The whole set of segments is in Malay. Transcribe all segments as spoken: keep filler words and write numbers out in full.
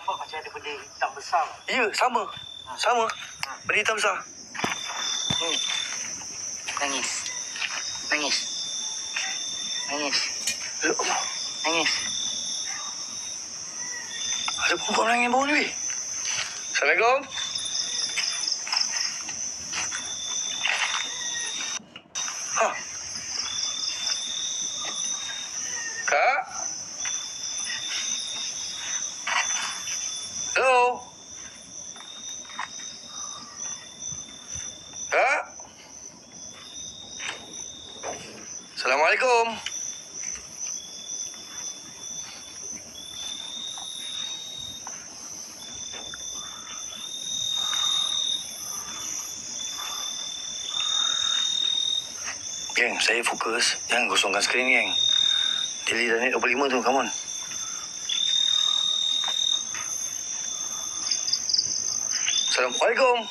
nampak macam ada benda hitam besar. Ya, sama. Ha. Sama. Ha. Benda hitam besar. Hmm. Nangis. Nangis. Nangis. Ya Allah. Nangis. Ada perempuan menangis bawah ni, weh. Assalamualaikum. Ha. Kak? Hello? Kak? Assalamualaikum. Geng, saya fokus. Jangan kosongkan skrin, geng. Daily dah naik dua puluh lima tu, come on. Assalamualaikum.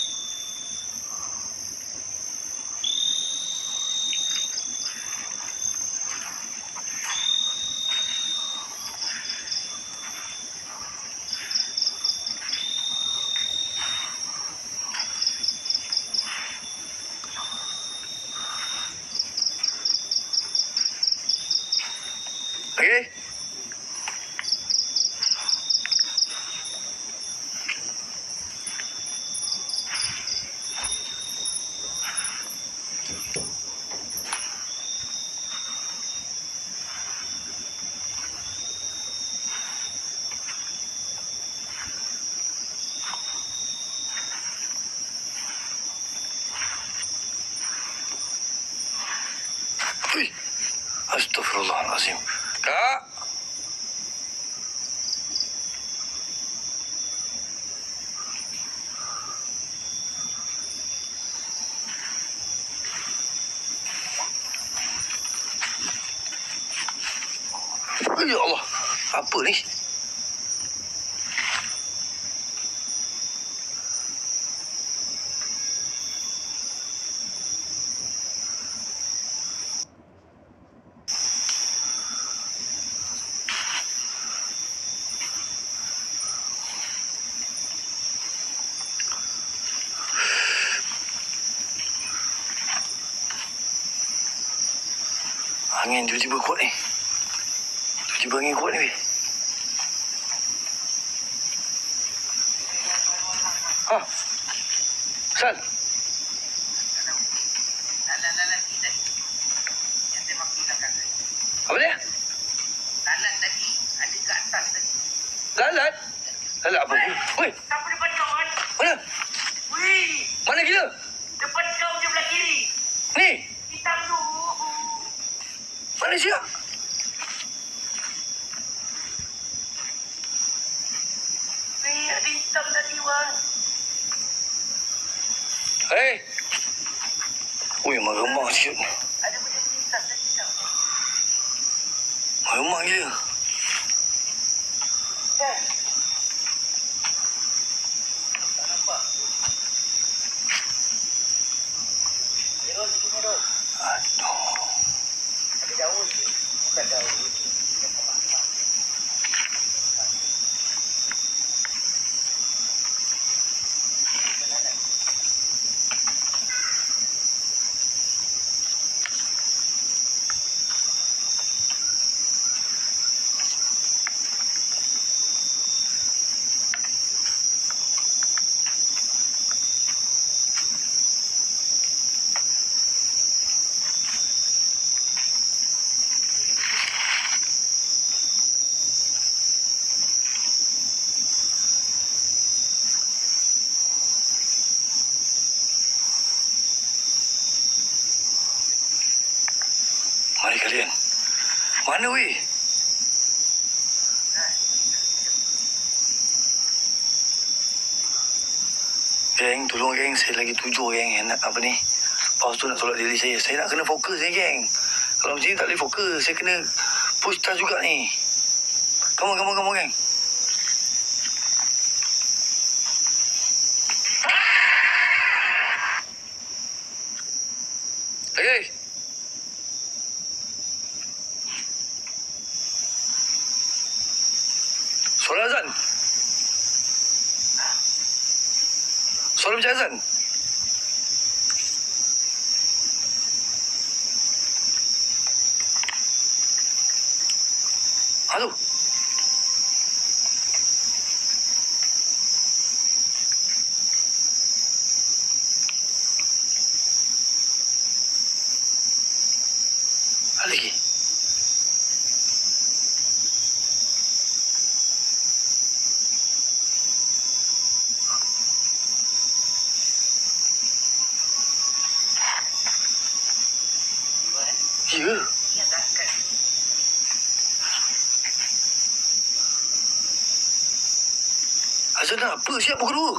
Okay. Ui. Astaghfirullahalazim. Kak? Ya Allah. Apa ni? Angin tiba-tiba kuat ni. Tiba-tiba angin kuat ni, weh. Ha? Sal? Lalat-lalat ni tadi. Yang saya maksud dah kata. Apa dia? Lalat tadi ada kat atas tadi. Lalat? Lalat apa? Weh, Siapa depan kau, kan? mana? Wih! Mana gila? Depan kau je belah kiri. Ni? Hitam tu. Mana siap? Wih, ada hitam tadi, Wan. Hei. Ui, meremang sikit. Ada benda hitam tadi tau. Meremang gila. Kan? Tak nampak. Merah je, merah. Aduh. Ada daun je. Bukan daun. Mari kalian. Mana, weh? Geng, tolong geng. Saya lagi tujuh geng yang nak apa ni. Paus tu nak tolak diri saya. Saya nak kena fokus ni, geng. Kalau macam ni tak boleh fokus. Saya kena push tas juga ni. Come on, come on, come on, geng. Okay. Suara azan. Suara macam azan. Halo. Ada lagi. Ya. Ya tak kat sini. Azan apa? Siap pukul dua.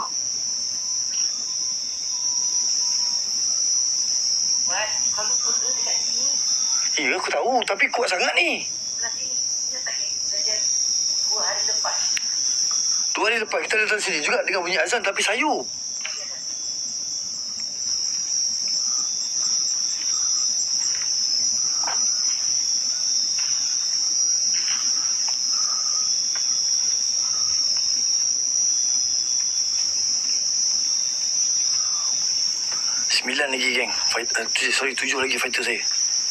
Buat kalau pun dekat sini, Ya, aku tahu. Tapi kuat sangat ni. sebelah sini. Ya tak kek. Saja dua hari lepas. Dua hari lepas kita datang sini juga dengan bunyi azan tapi sayup. Ya tak. Sembilan lagi, geng. Fight, uh, tujuh, sorry, tujuh lagi fighter saya.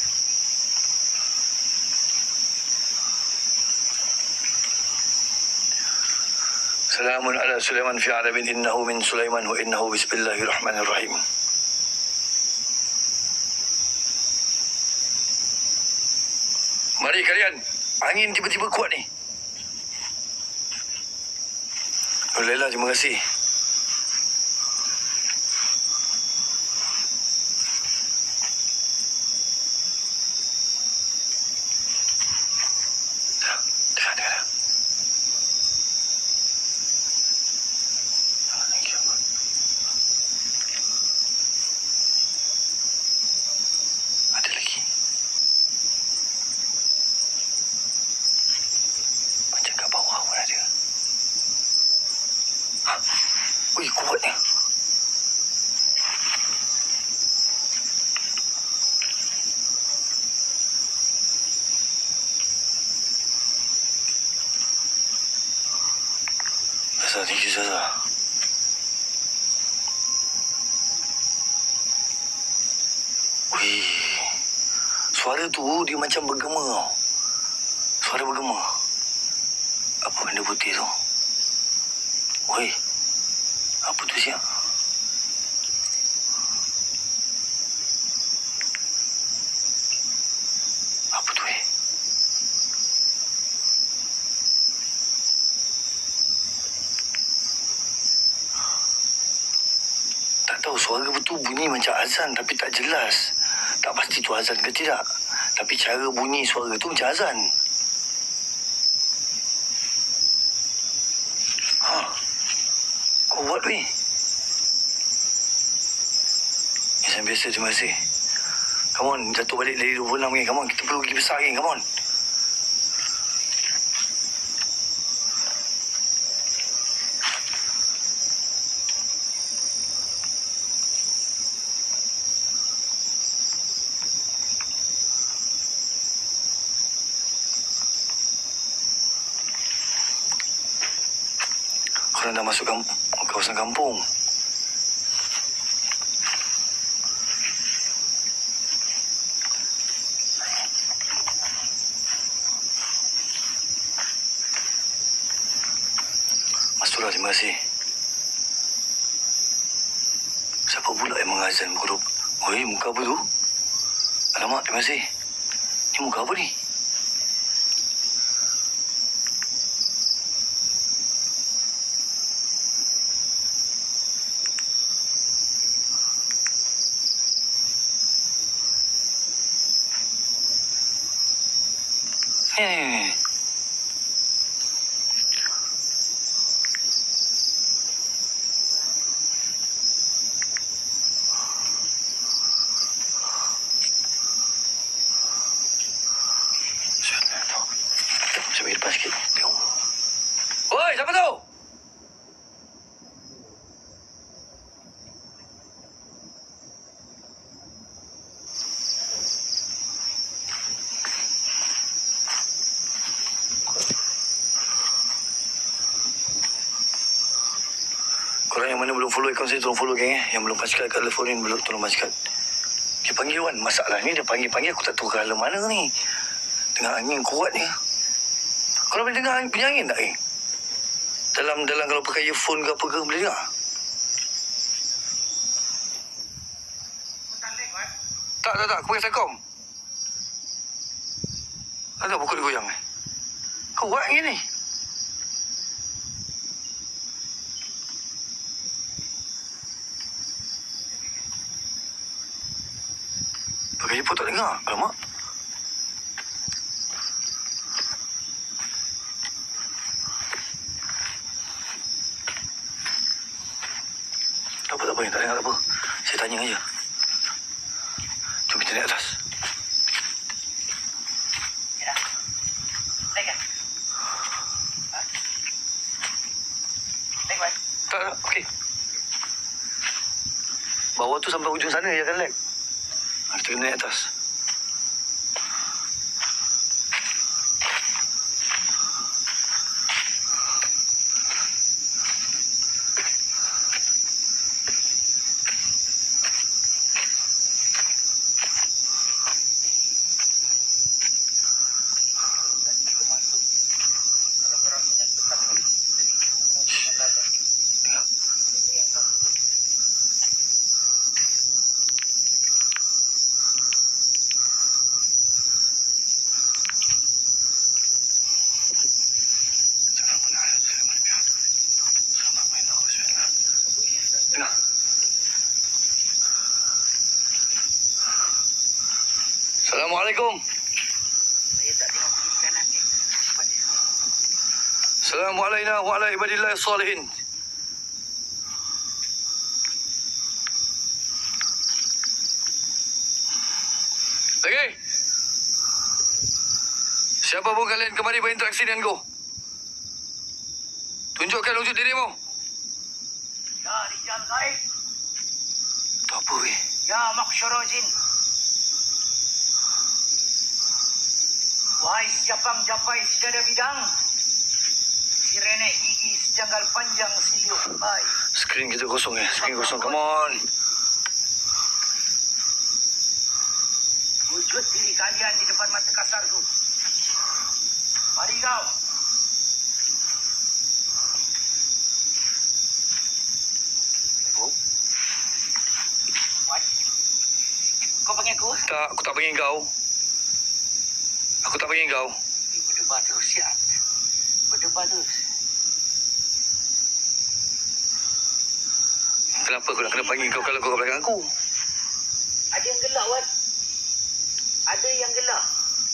Salamun ala Sulaiman fi alamin innahu min Sulaiman wa innahu bismillahirrahmanirrahim. Mari kalian. Angin tiba-tiba kuat ni. Oh, Laila, terima kasih. Dah, dah, dah, dah. Ah, thank you. Ada lagi. Macam kat bawah pun ada. Ha? Ui, kuatnya. Zaza, thank you, Zaza. Wih, suara tu dia macam bergema tau. Suara bergema. Apa benda putih tu? Wih, apa tu siap? Apa tu eh? Tak tahu suara betul bunyi macam azan tapi tak jelas. Tak pasti tu azan ke tidak. Tapi cara bunyi suara tu macam azan. Ha. Kuat weh. Yang biasa, terima kasih. Come on, jatuh balik dari dua puluh enam ni. Come on, kita perlu pergi besar ni. Come on. Korang dah masuk kamp- kawasan kampung. Mas Turah, terima kasih. Siapa pula yang mengazan muka dua? Oi, muka apa tu? Alamak, terima kasih. Ni muka apa ni? Ni, ni, ni. mana belum follow akaun saya, tolong follow geng eh. Yang belum pascal kat telefon ni, belum tolong pascal. Dia panggil Wan. Masalah ni dia panggil-panggil, aku tak tahu ke mana ni. Tengah angin kuat ni. Kalau boleh dengar punya angin tak eh? Dalam dalam kalau pakai earphone ke apa ke, boleh dengar? Tak, tak, tak. Aku pakai Telkom. Ada pokok dia goyang eh? Kuat angin ni. Pakai earphone tak dengar. Alamak. Tak apa, tak apa. Tak dengar, tak apa. Saya tanya aja. Jom kita naik atas. Ya. Naik kan? Ha? Naik, Wan? Tak, tak. Okey. Bawah tu sampai ujung sana je kan, lag. Kita kena naik atas. Dengar. Assalamualaikum. Saya tak tengok kiri kanan ni. Assalamualaikum wa ala ibadillah salihin. Lagi. Siapa pun kalian kemari berinteraksi denganku, tunjukkan wujud dirimu. Ya, Rijal Gaib. Itu apa weh? Ya, Maksyara Jin. Wahai Japang Japai segala bidang. Si renek gigi sejanggal panjang siliuk. Hai. Skrin kita kosong eh. Skrin kosong. Come on. Wujud diri kalian di depan mata kasarku. Mari kau. Oh. What? Kau panggil aku? Tak, aku tak panggil kau. Aku tak panggil kau. Eh, berdebar terus, siap. Berdebar terus. Kenapa aku nak kena panggil kau kalau kau kat belakang aku? Ada yang gelak, Wan. Ada yang gelak.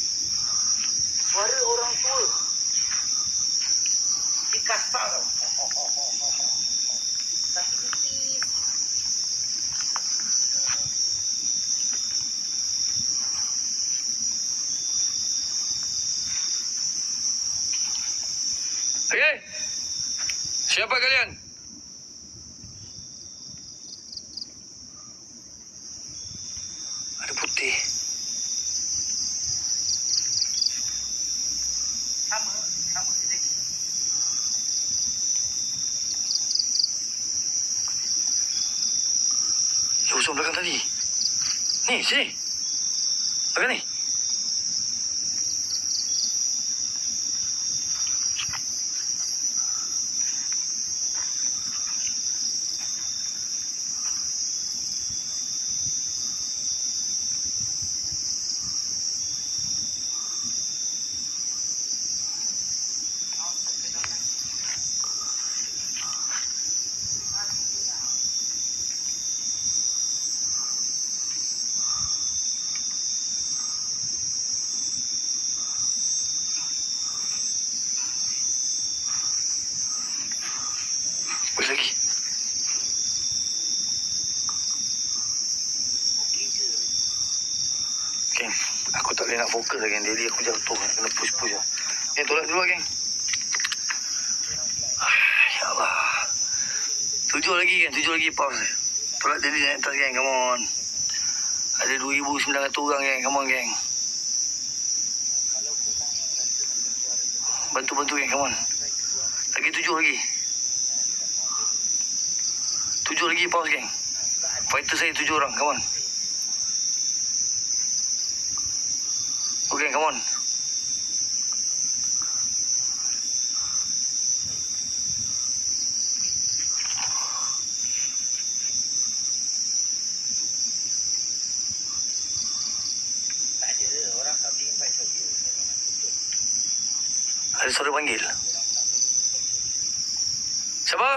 Suara orang tua. Di kasar. Tapi tipis. Okey. Siapa kalian? Ada putih. Sama, sama sedikit. Yang usung belakang tadi. Ni, sini. Belakang ni. Boleh lagi. Geng, aku tak boleh nak fokus lagi. Daily aku jatuh. Kena push-push lah. Geng, tolak dulu lah, geng. Ah, ya Allah. Tujuh lagi, geng. Tujuh lagi pause. Tolak daily naik atas, geng. Come on. Ada dua ribu sembilan ratus orang, geng. Come on, geng. Bantu-bantu, geng. Come on. Lagi tujuh lagi. Tujuh lagi pause geng. Fighter saya tujuh orang. Come on. Okay, come on. Tak ada. Orang tak boleh invite saya. Ada suara panggil. Siapa?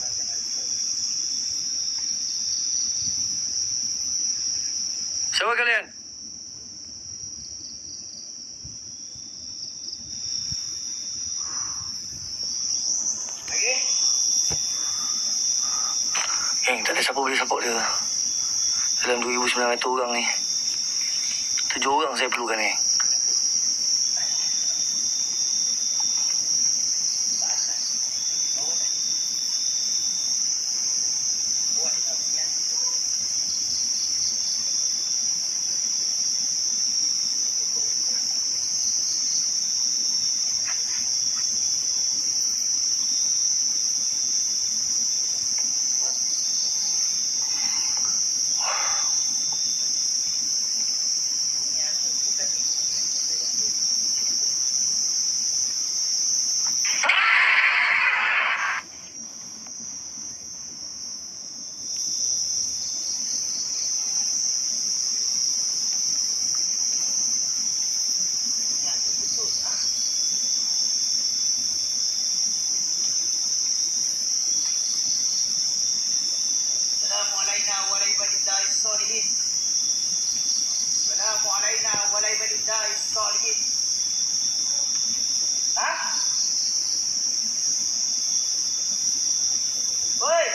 Siapa kalian? Okey. Geng, tak ada siapa boleh support dia. Dalam dua ribu sembilan ratus orang ni. Tujuh orang saya perlukan ni. Assalamu alaina wa ala ibadillahi sholihin. Assalamu alaina wa ala ibadillahi sholihin. Ha? Oi.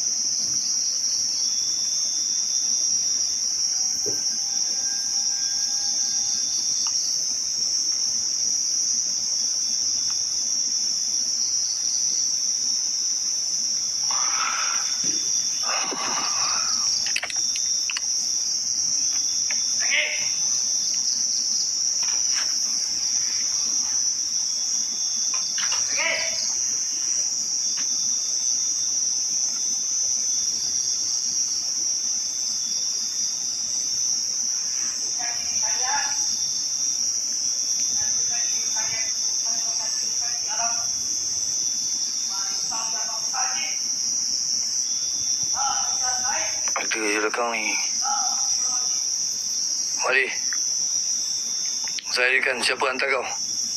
Ada je lekang ni. Mari. Saya akan siapa hantar kau?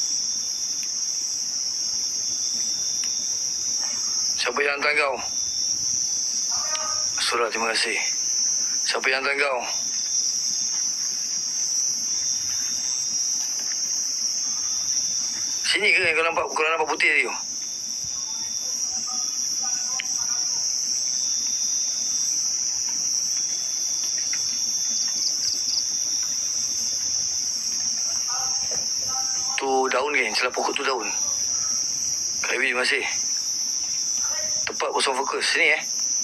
Siapa yang hantar kau? Surah, terima kasih. Siapa yang hantar kau? Sini ke yang kau nampak, kau nampak putih tadi tu? Tu daun ke? Celah pokok tu daun. Kak Ibi, terima kasih. Tepat kosong fokus. Sini eh.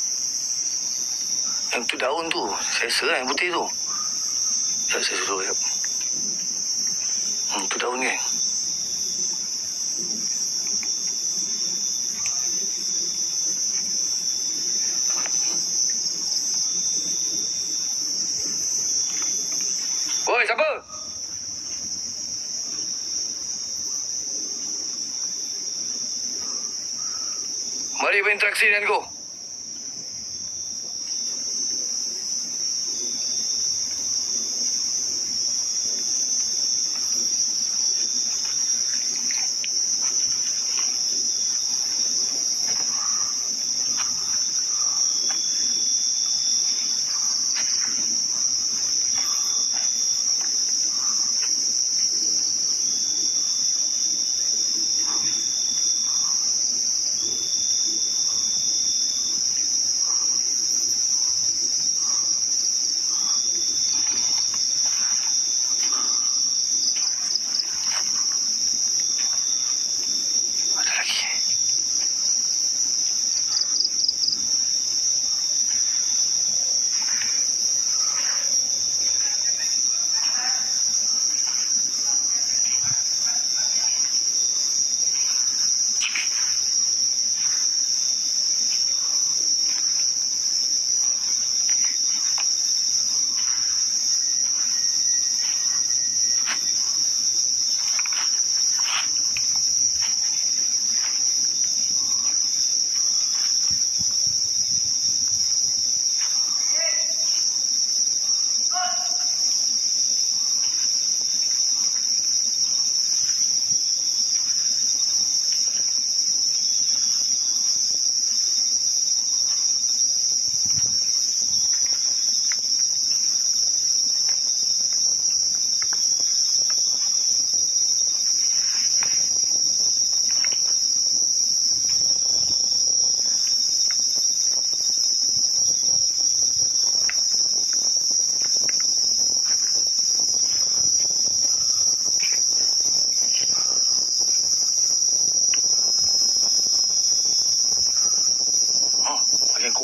Yang tu daun tu. Saya serah yang putih tu. Sekejap saya suruh. Sekejap. Hmm, tu daun kan? Oi, siapa? Mari berinteraksi dengan aku.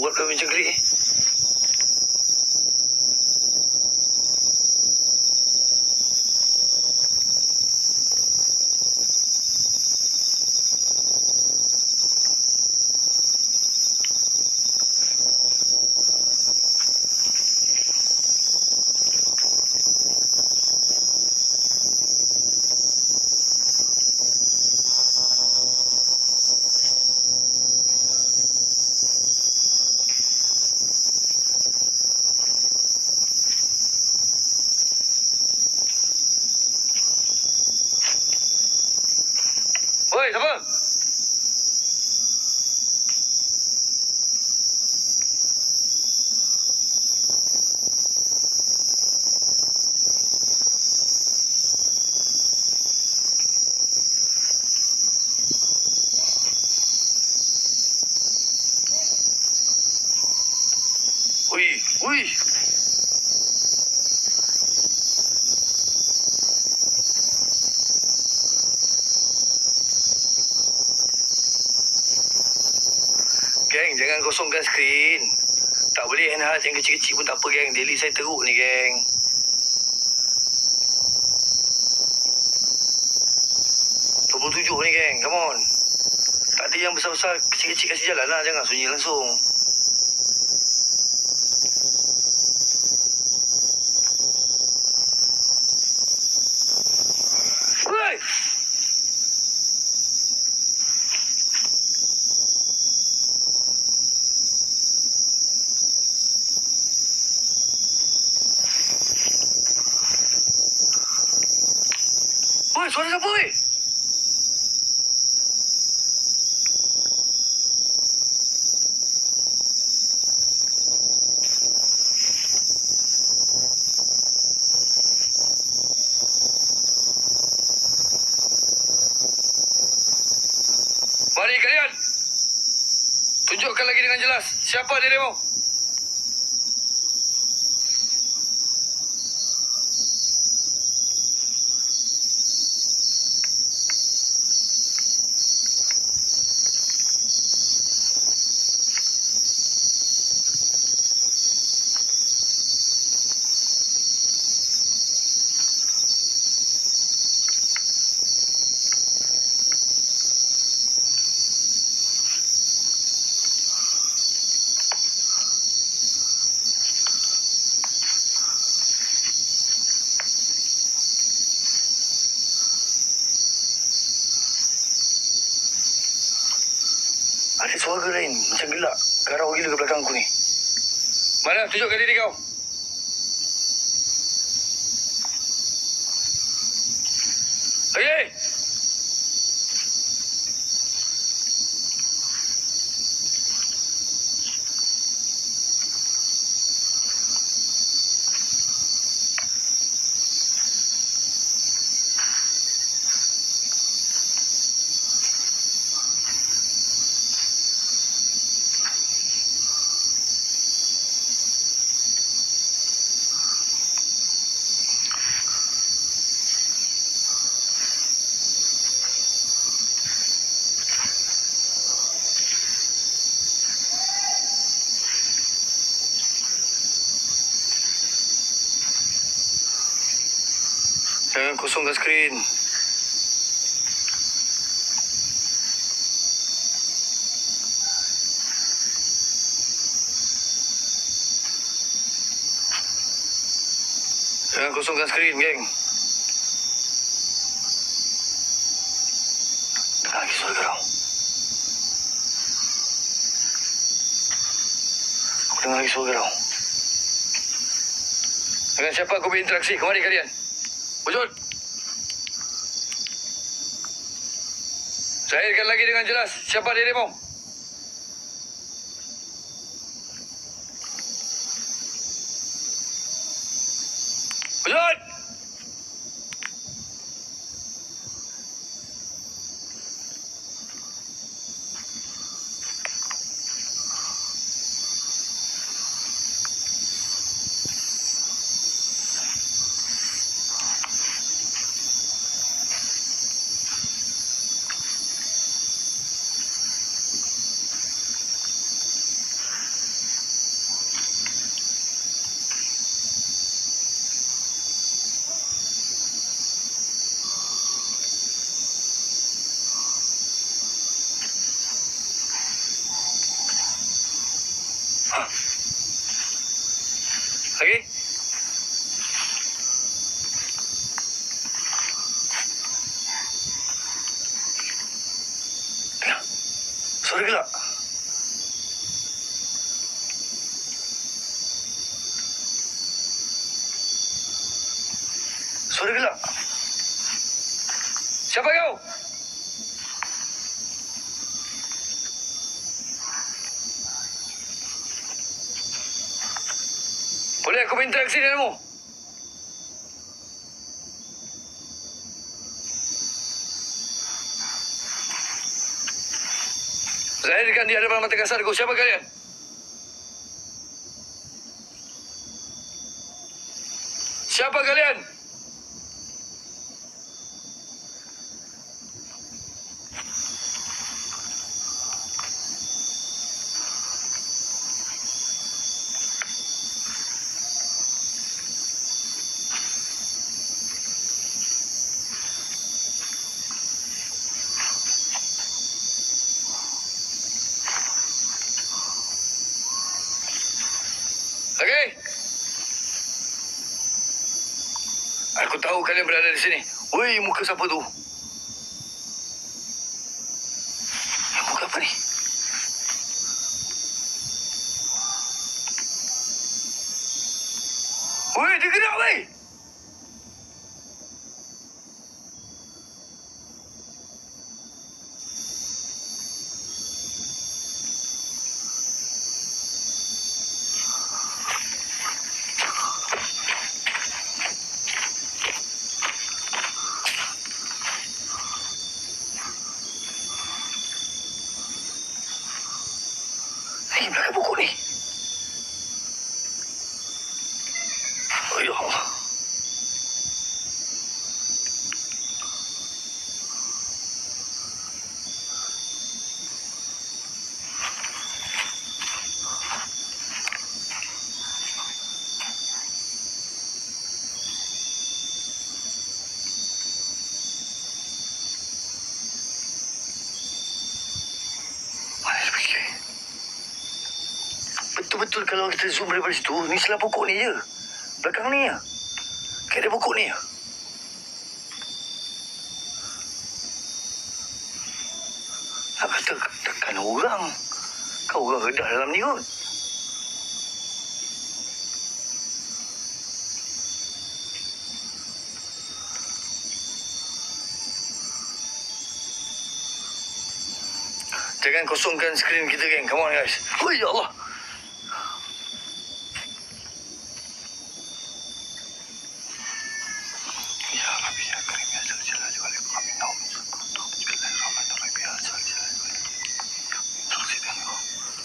kuat dah macam kerik. Oi, siapa? Ui, ui. Geng, jangan kosongkan skrin. Tak boleh enhance yang kecil-kecil pun tak apa, geng. Daily saya teruk ni, geng. dua puluh tujuh ni, geng. Come on. Tak ada yang besar-besar, kecil-kecil kasih jalan lah. Jangan sunyi langsung. Woi! Woi, suara siapa, weh? Mari kalian. Tunjukkan lagi dengan jelas siapa dirimu. Ada suara lain macam gelak. Garau gila ke belakang aku ni. Mana? Tunjukkan diri kau. Okey. Jangan kosongkan skrin. Jangan kosongkan skrin, geng. Dengar lagi suara garau. Aku dengar lagi suara garau. Dengan siapa aku berinteraksi? Kemari kalian. Wujud. Zahirkan lagi dengan jelas siapa dirimu. Wujud. Lagi? Dengar. Suara gelak. Suara gelak. Siapa kau? Boleh aku berinteraksi denganmu? Zahirkan di hadapan mata kasarku. Siapa kalian? Siapa kalian? Okey. Aku tahu kalian berada di sini. Woi, muka siapa tu? Eh, muka apa ni? Woi, dia gerak, woi! Ni belakang pokok ni. Oh, ya Allah. Mana dia pergi? Betul-betul kalau kita zoom daripada situ, ni selah pokok ni je. Belakang ni ya. Kayak ada pokok ni ya. Nak kata takkan orang. Kau orang redah dalam ni kot. Jangan kosongkan skrin kita, geng. Come on, guys. Oh, ya Allah. Ya Rabbi, ya Karim, ya Zal Jalali wal Ikram. Bismillahirrahmanirrahim. Ya Zal Jalali wal Ikram. Tersidan kau.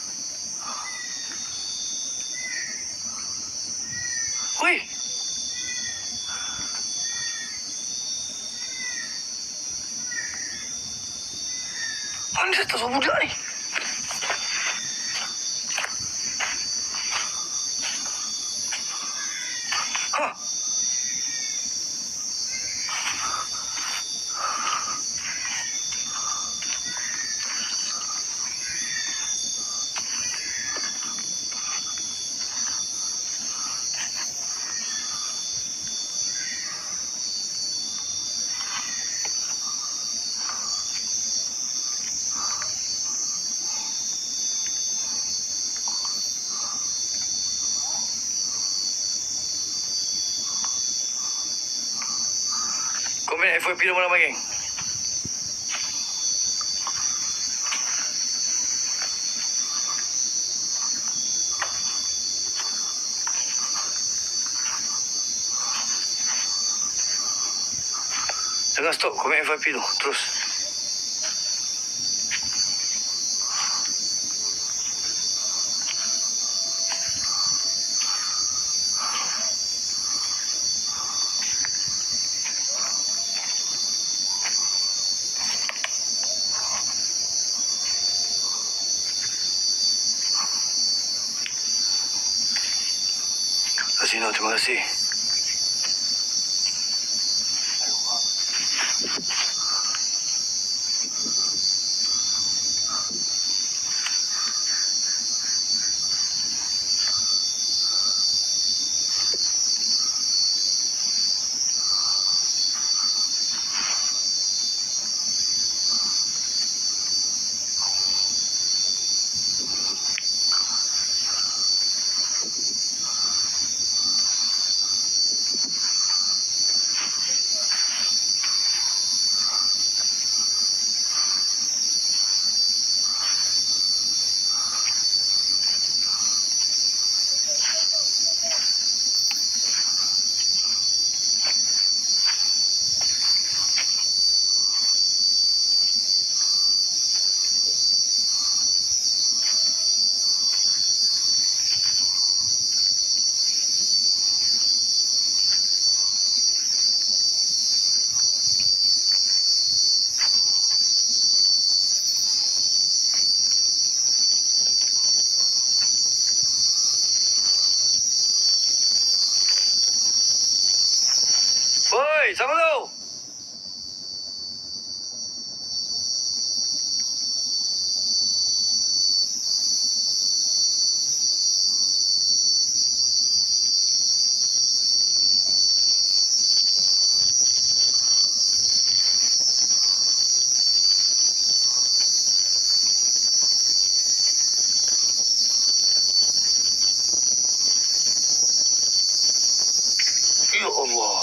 Woi. Mana dia tak budak ni? Ha? Komen F Y P lama-lama, geng. Jangan stop komen F Y P tu. Terus. Kasino, terima kasih. Oi, siapa tu? Ya Allah.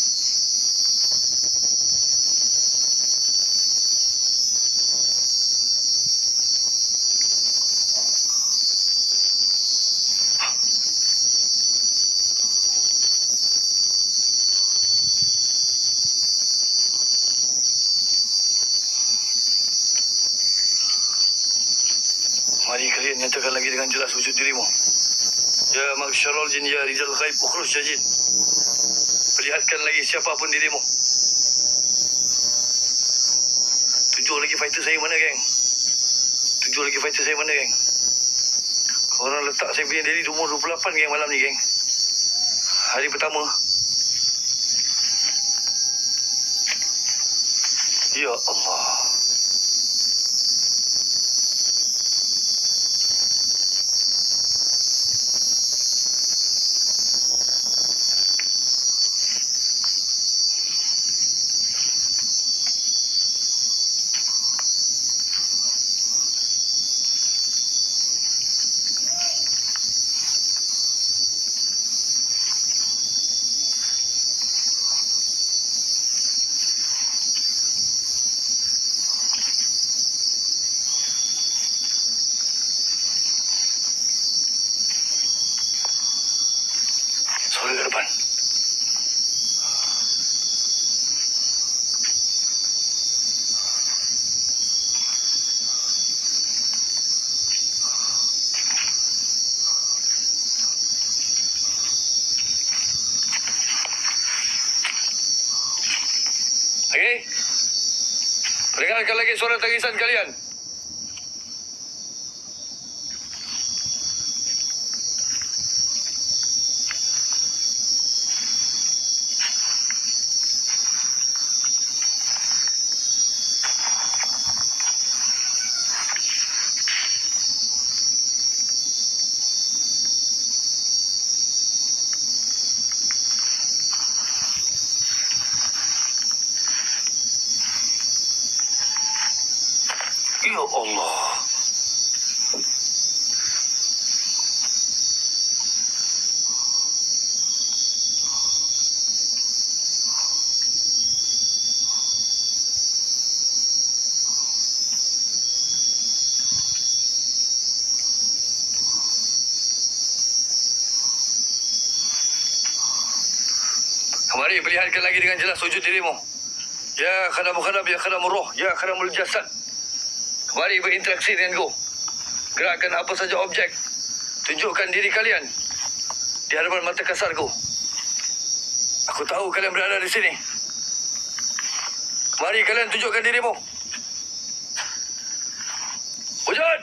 Mari kalian nyatakan lagi dengan jelas wujud dirimu. Ya Maghsyarul Jin, ya Rizal Ghaib, Ukhruj ya Jin. Perlihatkan lagi siapapun dirimu. Tujuh lagi fighter saya mana, geng? Tujuh lagi fighter saya mana, geng? Korang letak saya punya diri umur dua puluh lapan, geng, malam ni, geng. Hari pertama. Ya Allah. Sorry ke depan. Okey. Perdengarkan lagi suara tangisan kalian. Ya Allah. Mari perlihatkan lagi dengan jelas wujud dirimu. Ya khadamul khadam, ya khadamul roh, ya khadamul jasad. Mari berinteraksi denganku. Gerakkan apa saja objek. Tunjukkan diri kalian di hadapan mata kasarku. Aku tahu kalian berada di sini. Mari kalian tunjukkan dirimu. Wujud!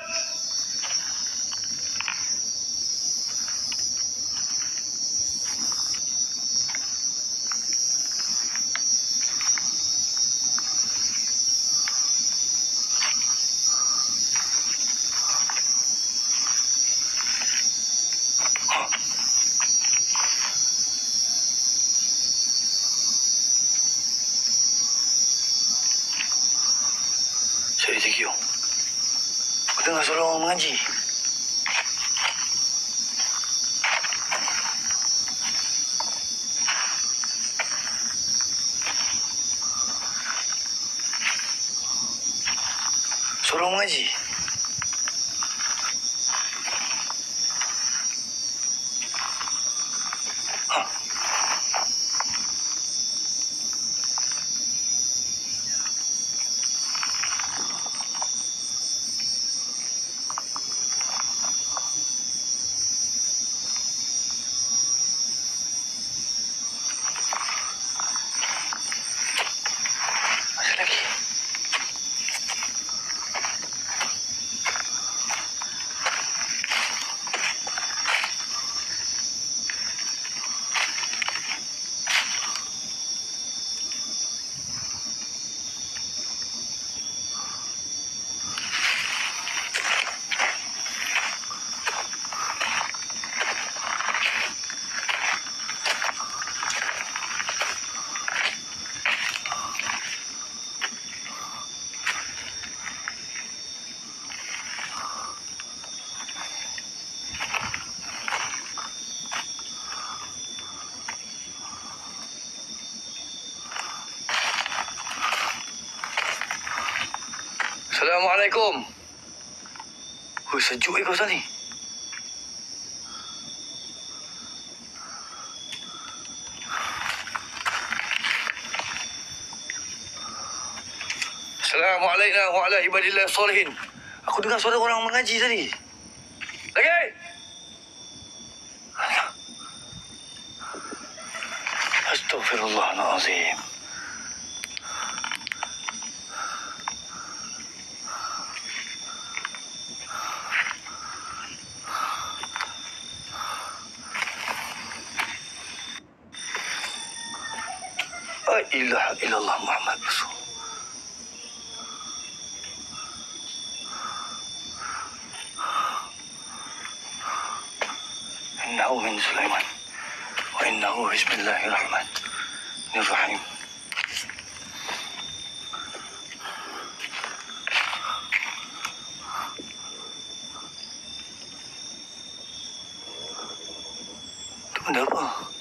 Saya di T Q. Aku dengar suara orang mengaji. Suara orang mengaji. Assalamualaikum. Hui, sejuk eh kawasan ni. Assalamualaikum wa ala ibadillah salihin. Aku dengar suara orang mengaji tadi. Lagi. Astaghfirullahalazim. La ilaha illallah Muhammad Rasul. Innahu min Sulaiman wa innahu bismillahirrahmanirrahim. Itu benda apa?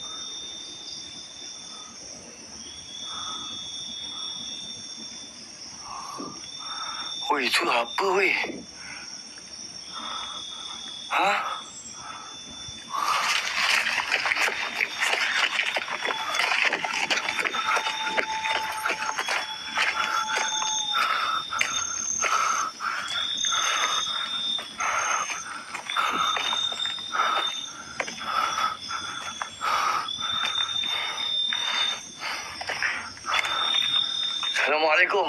Woi, itu apa weh? Hah? Assalamualaikum.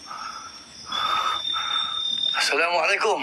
Assalamualaikum.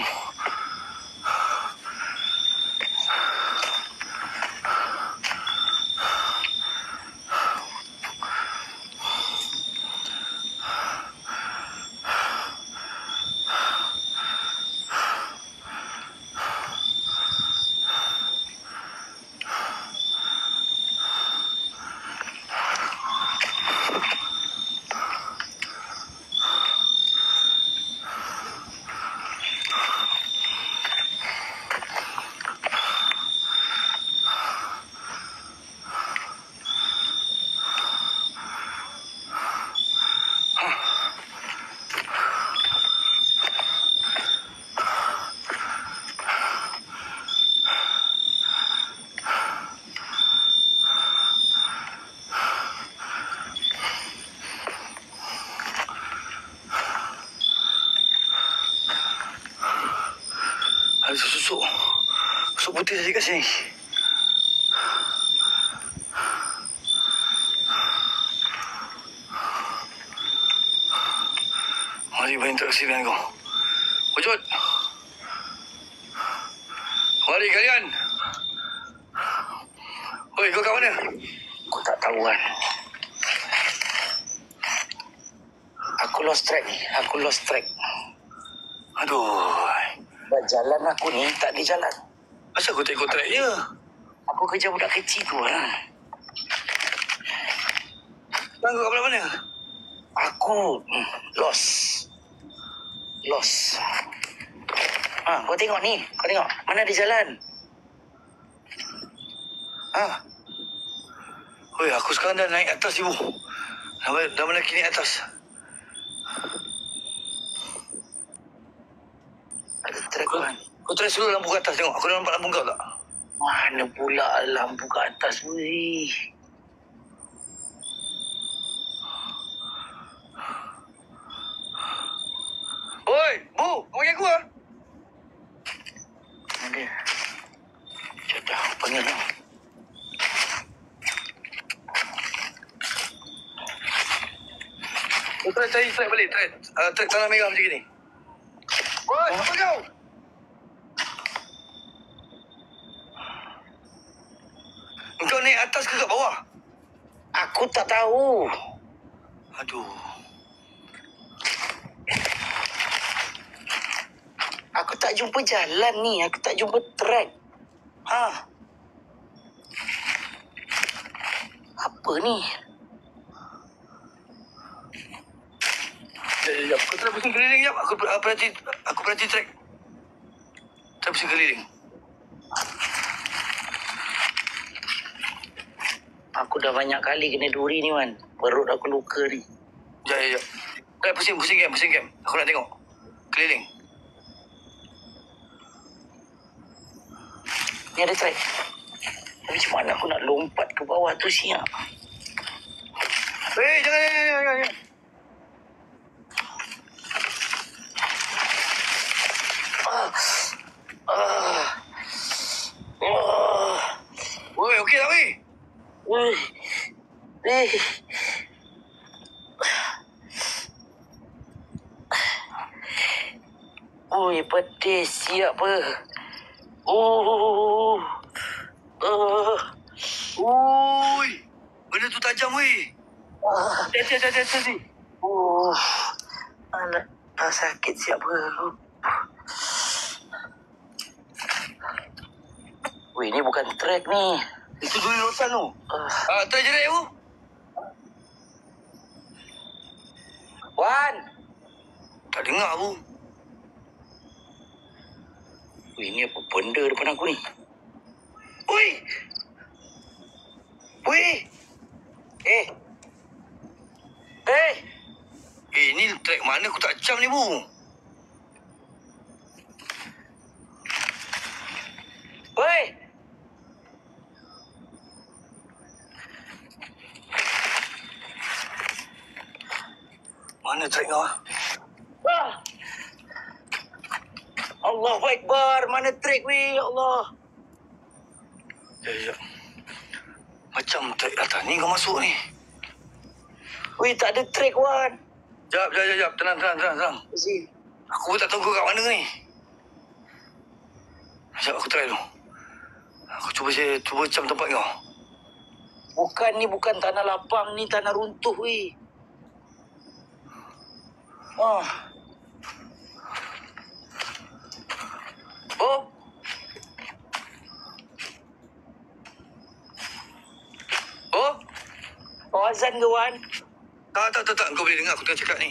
Ada susuk. Susuk putih tadi kat sini. Mari berinteraksi dengan kau. Wujud. Mari kalian. Oi, kau kat mana? Aku tak tahu kan. Aku lost track ni. Aku lost track. Aduh. Dah jalan aku ni tak ada jalan. Asal kau tak ikut track je? Aku kerja budak kecil tu lah. Bang, kau kat belah mana? Aku hmm, lost. Lost. Ha, kau tengok ni. Kau tengok. Mana ada jalan? Ha, Oi, aku sekarang dah naik atas ibu. Dah, dah mendaki naik atas. ada track Kau, kan. kau try suruh lampu kat atas tengok. Aku dah nampak lampu kau tak? Mana pula lampu kat atas weh. Oi, Bu, kau panggil aku lah. Ada. Cedah, panggil lah. Kau try cari track balik. Track, uh, track tanah merah macam ni. Oi, apa kau? Kau naik atas ke kat bawah? Aku tak tahu. Aduh. Aku tak jumpa jalan ni. Aku tak jumpa track. Ha. Apa ni? Sekejap, sekejap. Kau try pusing keliling sekejap. Aku, aku perhati, aku perhati track. Try pusing keliling. Aku dah banyak kali kena duri ni, Wan. Perut aku luka ni. Sekejap, sekejap. Try pusing, pusing game, pusing game. Aku nak tengok. Keliling. Ni ada track. Tapi macam mana aku nak lompat ke bawah tu siap? Eh, jangan, jangan, jangan, jangan. Ah. Ah. Ah. Woi, okey tak, weh? Weh. Eh. Oi, pedih siap apa? Oh. Uh. Oi, benda tu tajam, weh. Ah. Hati, hati, hati, hati. Oh. Anak, tak sakit siap apa? Weh, ni bukan track ni. Itu duri rotan tu. Uh. Ah, try jerit tu. Wan. Tak dengar tu. Weh, ni apa benda depan aku ni? Oi. Weh. Eh. Eh. Eh, ni track mana aku tak cam ni, Bu? Weh. Mana track kau? Ah. Allahu Akbar. Mana track weh? Ya Allah. Ya, ya. Macam track atas ni kau masuk ni. Weh, tak ada track, Wan. Jap, jap, jap, jap. Tenang, tenang, tenang, tenang. Zee. Aku pun tak tahu kau kat mana ni. Sekejap, aku try dulu. Aku cuba saya, cuba cam tempat kau. Bukan ni, bukan tanah lapang ni, tanah runtuh weh. Ah. Oh. Oh? Kau azan ke, Wan? Tak, tak, tak, tak. Kau boleh dengar aku tengah cakap ni.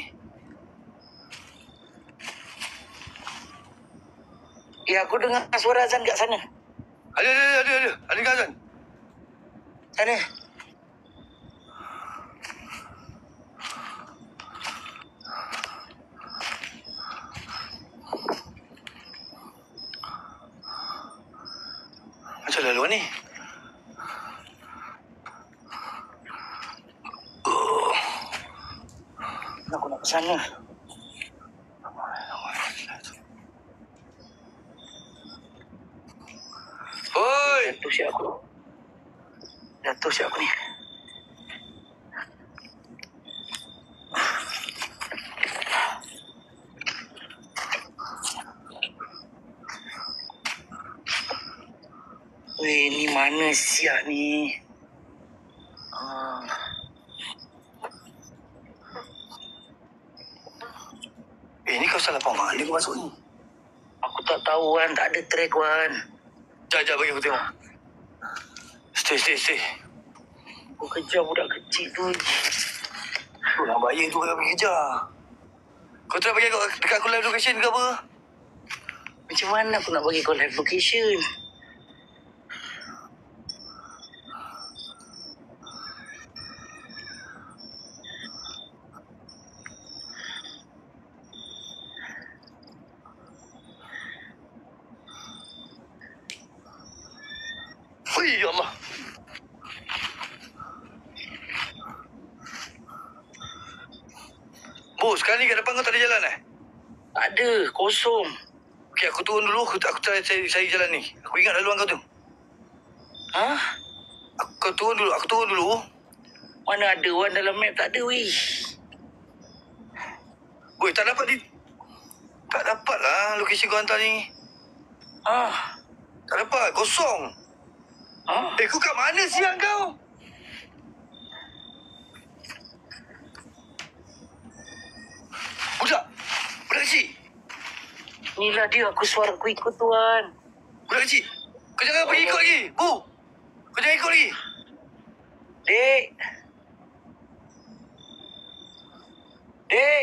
Ya, aku dengar suara azan kat sana. Ada, ada, ada, ada. Ada dengar Azan? Sana. Macam laluan ni. Oh. Aku nak ke sana. Oi! Jatuh siap aku. Jatuh siap aku ni. Weh, ni mana siap ni? Ah. Eh, ni kau salah faham mana kau masuk ni? Aku tak tahu, Wan. Tak ada track, Wan. Sekejap, sekejap bagi aku tengok. Stay, stay, stay. Aku kejar budak kecil tu. Tu nak bayar tu kau pergi kejar. Kau try bagi aku dekat aku live location ke apa? Macam mana aku nak bagi kau live location? Ui, ya Allah. Bu, sekarang ni kat depan kau tak ada jalan eh? Tak ada, kosong. Okey, aku turun dulu. Aku, aku try cari, cari jalan ni. Aku ingat laluan kau tu. Ha? Aku, kau turun dulu. Aku turun dulu. Mana ada, Wan? Dalam map tak ada, weh. Woi, tak dapat di... Tak dapat lah lokasi kau hantar ni. Ah. Tak dapat. Kosong. Ah. Eh, kau kat mana siang kau? Budak. Budak kecil. Inilah dia, aku suara aku ikut, Tuan. Budak kecil. Kau jangan pergi ikut lagi. Bu. Kau jangan ikut lagi. Dek. Dek.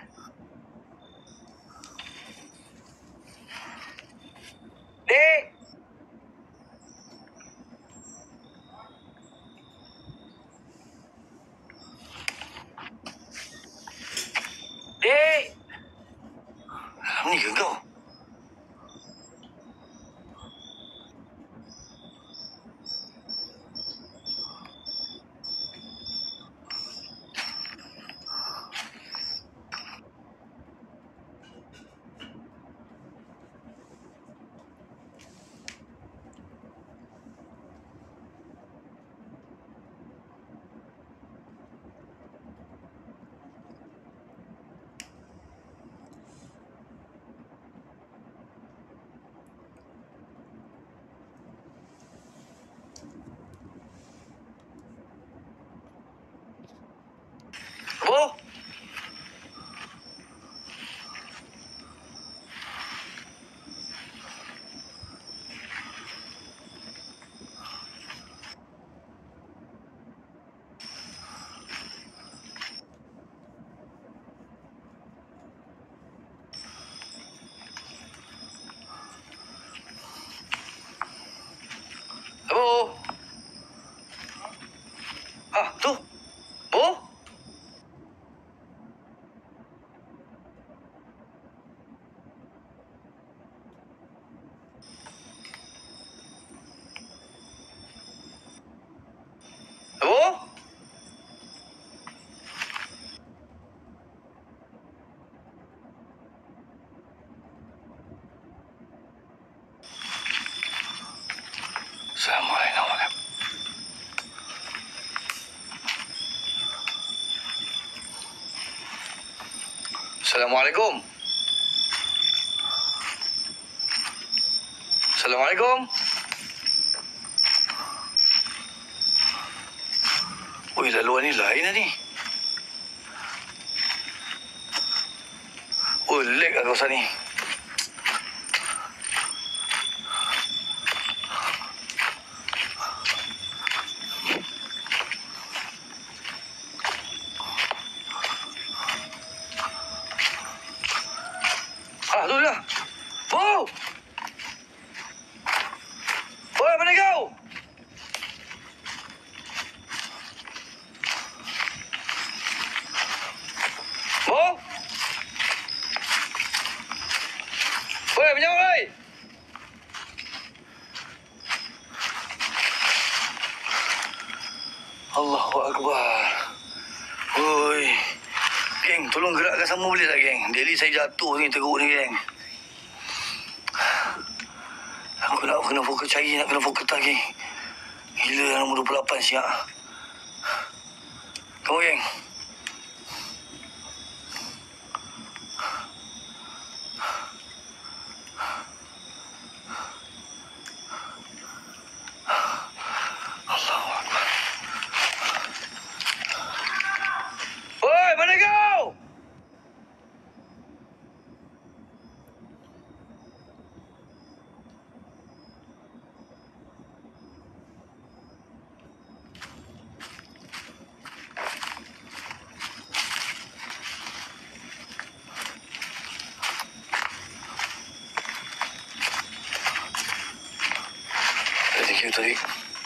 Dek. Dek. Dalam ni ke kau? Apa? Apa? Ah, tu. Apa? Apa? Assalamualaikum. Assalamualaikum. Assalamualaikum. Ui, laluan ni lain lah ni. Ui, lag lah kawasan ni. Ah, tu dah. Bo! Oi, mana kau? Bo! Oi, menjawab, oi! Allahu Akbar. Oi. Geng, tolong gerakkan sama boleh tak, geng? Daily saya jatuh ni, teruk ni, geng. Aku nak kena fokus cari, nak kena fokus tak, geng. Gila, nombor dua puluh lapan siap. Kamu, geng. Allahu Akbar. Oi, mana kau? Thank you, tadi.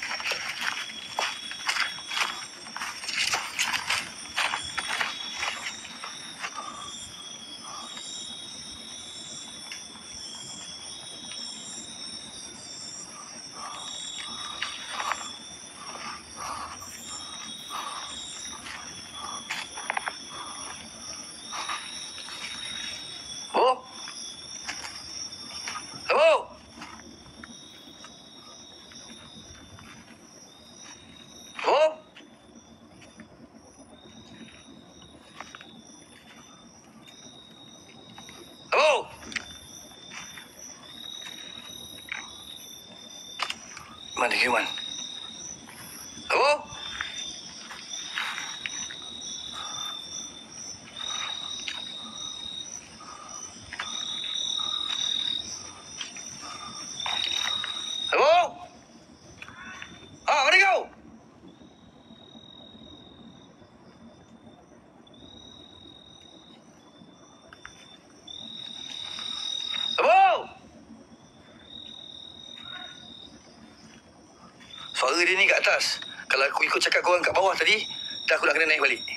Oh? Hello? Oh? Hello? Mana human? Hello? Hello? Ah, mana kau? Hello? Suara dia ni kat atas. Kalau aku ikut cakap korang kat bawah tadi, dah aku nak kena naik balik.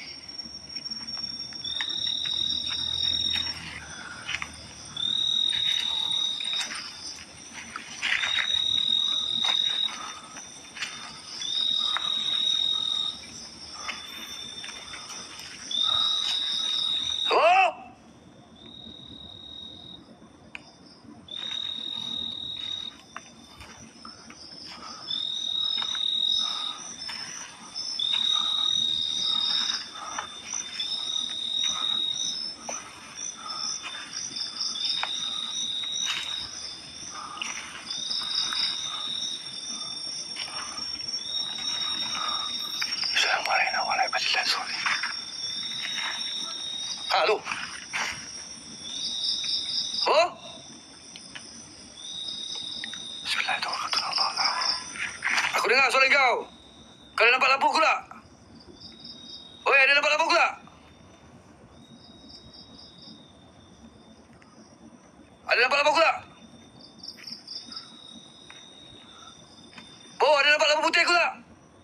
Hello? dengar soalan kau. Kau dah nampak lampu aku tak? Oi, ada nampak lampu aku tak? Ada nampak lampu aku tak? Oh, ada nampak lampu putih aku tak?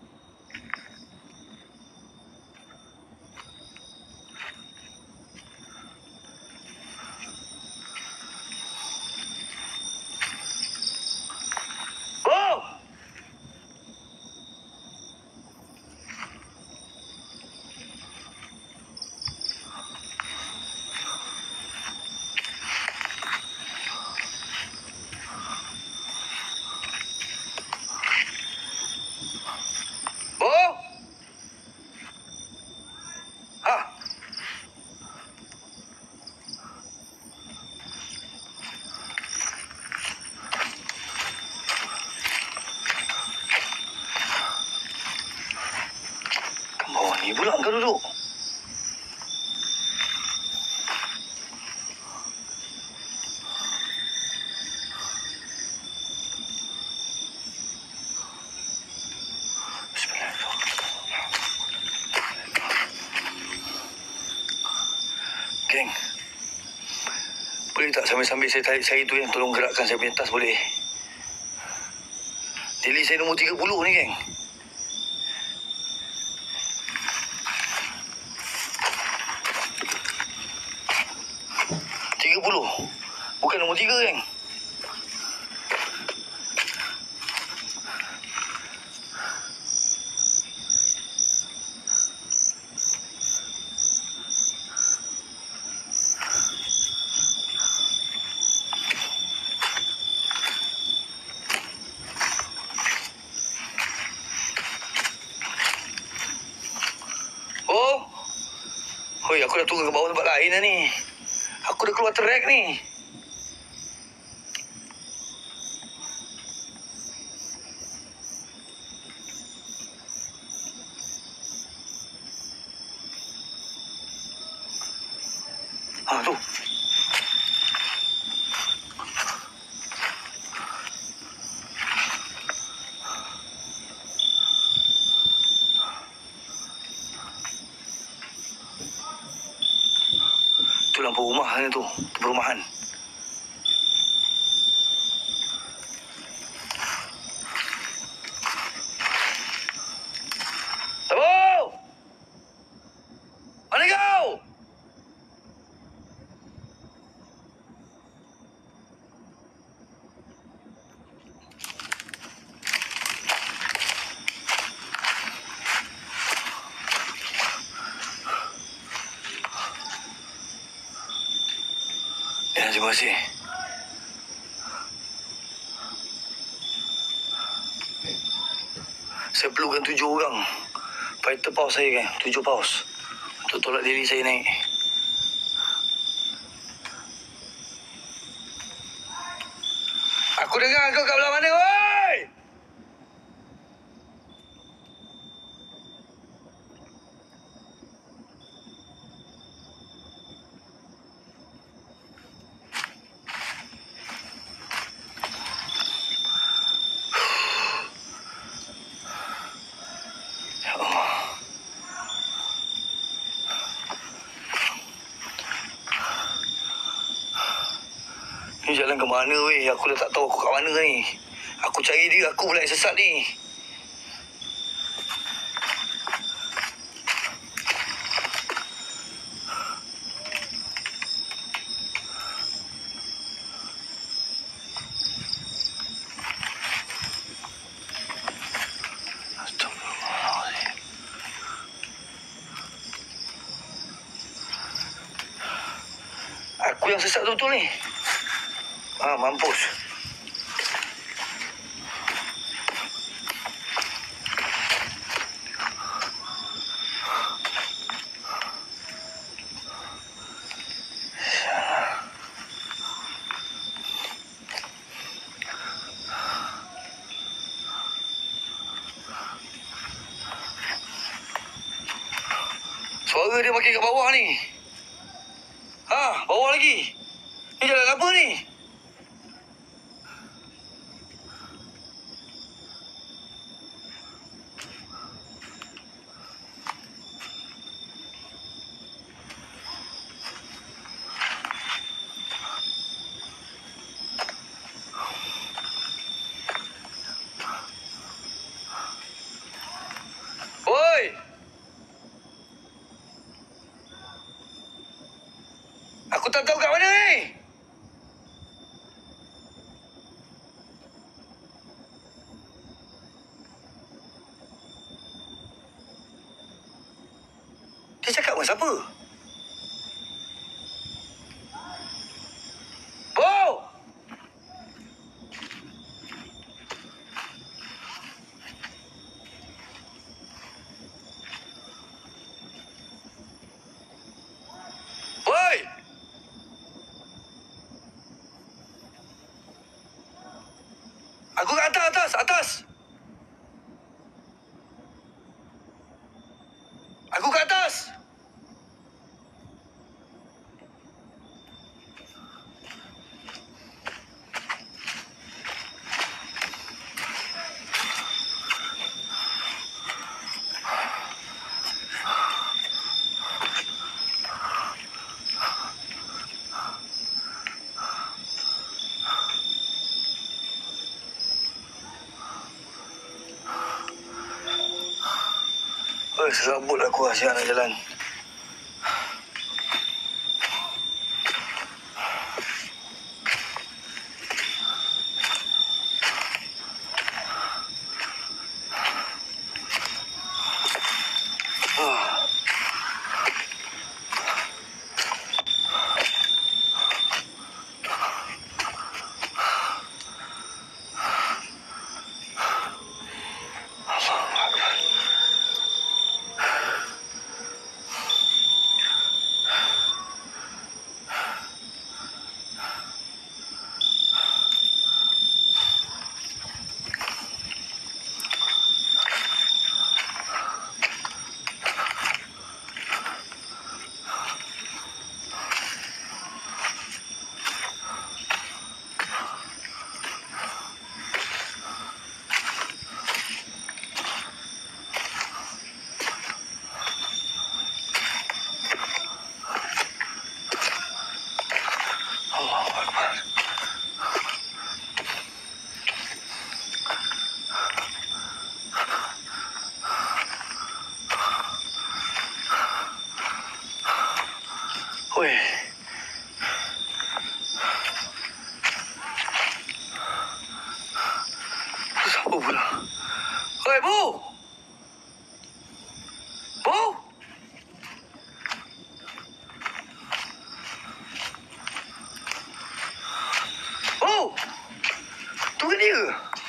Oh! Oh! Ha? Kat bawah ni pula kau duduk. Geng, boleh tak sambil-sambil saya tarik saya tu yang tolong gerakkan saya punya tas boleh? Daily saya nombor tiga puluh ni, geng. tiga puluh. Bukan nombor tiga, geng. Oh. Hoi, aku dah turun ke bawah tempat lain dah ni. Aku dah keluar trek ni. Ha, tu. Tu lampu rumah ni tu. Tu perumahan. Tabo! Mana kau? Ya, terima kasih. Saya perlukan tujuh orang. Fighter paus saya, kan? Tujuh paus. Untuk tolak diri saya naik. Aku dengar kau kat belah mana, woi! Ya Allah. Ni jalan ke mana, weh? Aku dah tak tahu aku kat mana ni. Aku cari dia, aku pula yang sesat ni. Astagfirullahaladzim. Aku yang sesat betul ni. Ah, mampus. Suara dia makin kat bawah ni. Ha, bawah lagi. Ni jalan apa ni? dengan siapa? Bo! Woi! Aku kat atas, atas, atas. Aku kat atas. Eh, serabut aku lah siang nak jalan. Weh. Itu siapa pula? Oi, Bu! Bu! Bu! Tu kan dia?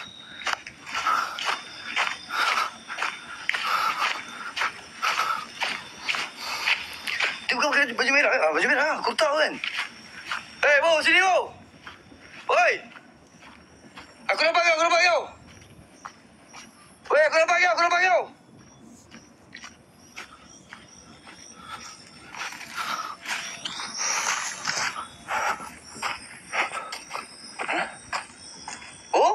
Dia bukan pakai baju merah. Ah, baju merah. Aku tahu kan. Eh, Bu, sini, Bu. Oi. Aku nampak kau, aku nampak kau. Oi, aku nampak kau, aku nampak kau. Hah? Oh?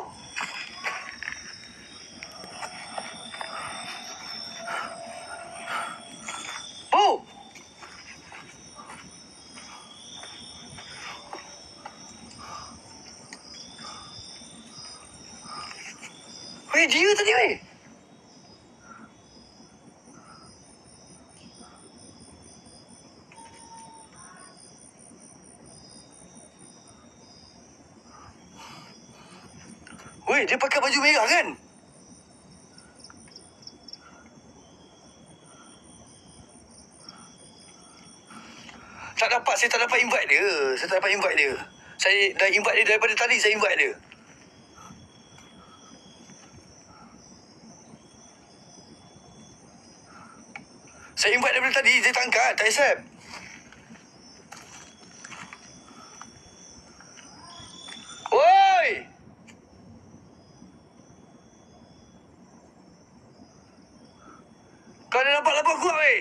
Bu! Weh, dia tadi, weh. Weh, dia pakai baju merah kan? Tak dapat, saya tak dapat invite dia. Saya tak dapat invite dia. Saya dah invite dia daripada tadi, saya invite dia. Saya invite daripada tadi, dia tak angkat, tak accept. Woi! Kau dah nampak lapar kuat, weh?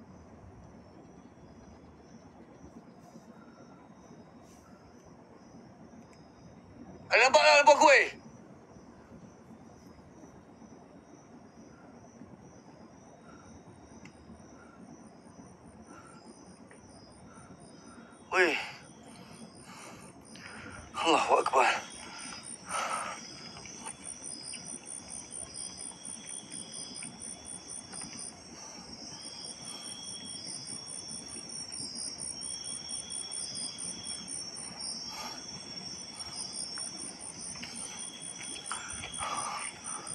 Ada nampak lah lapar kuat, weh? Weh. Allahu Akbar.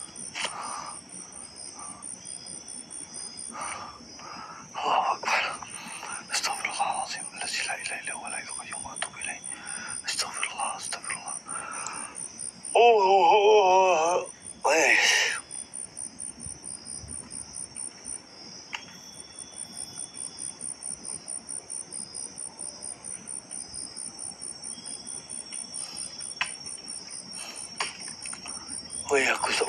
Allahu Akbar. Weh, aku stop.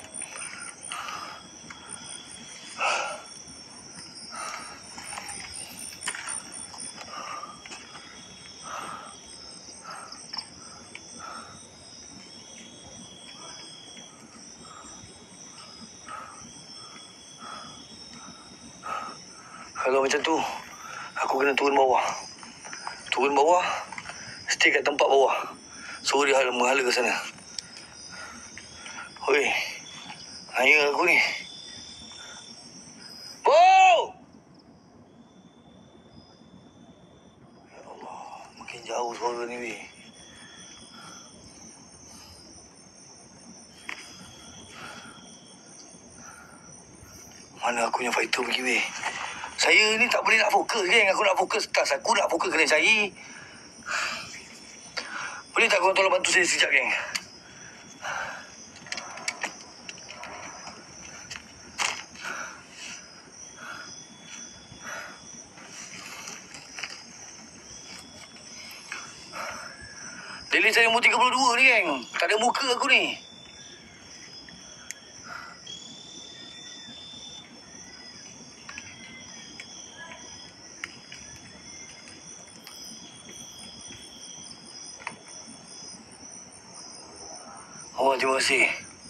Kalau macam tu, aku kena turun bawah. Turun bawah, stay kat tempat bawah. Suruh dia hala- menghala ke sana. Oi, naya aku ni. Bo! Ya Allah, makin jauh suara ni, weh. Mana aku yang fighter pergi, weh? Saya ni tak boleh nak fokus, geng. Aku nak fokus tas. Aku nak fokus kena cari. Boleh tak korang tolong bantu saya sekejap, geng? Daily saya umur tiga puluh dua ni, geng. Tak ada muka aku ni. Oh, terima kasih.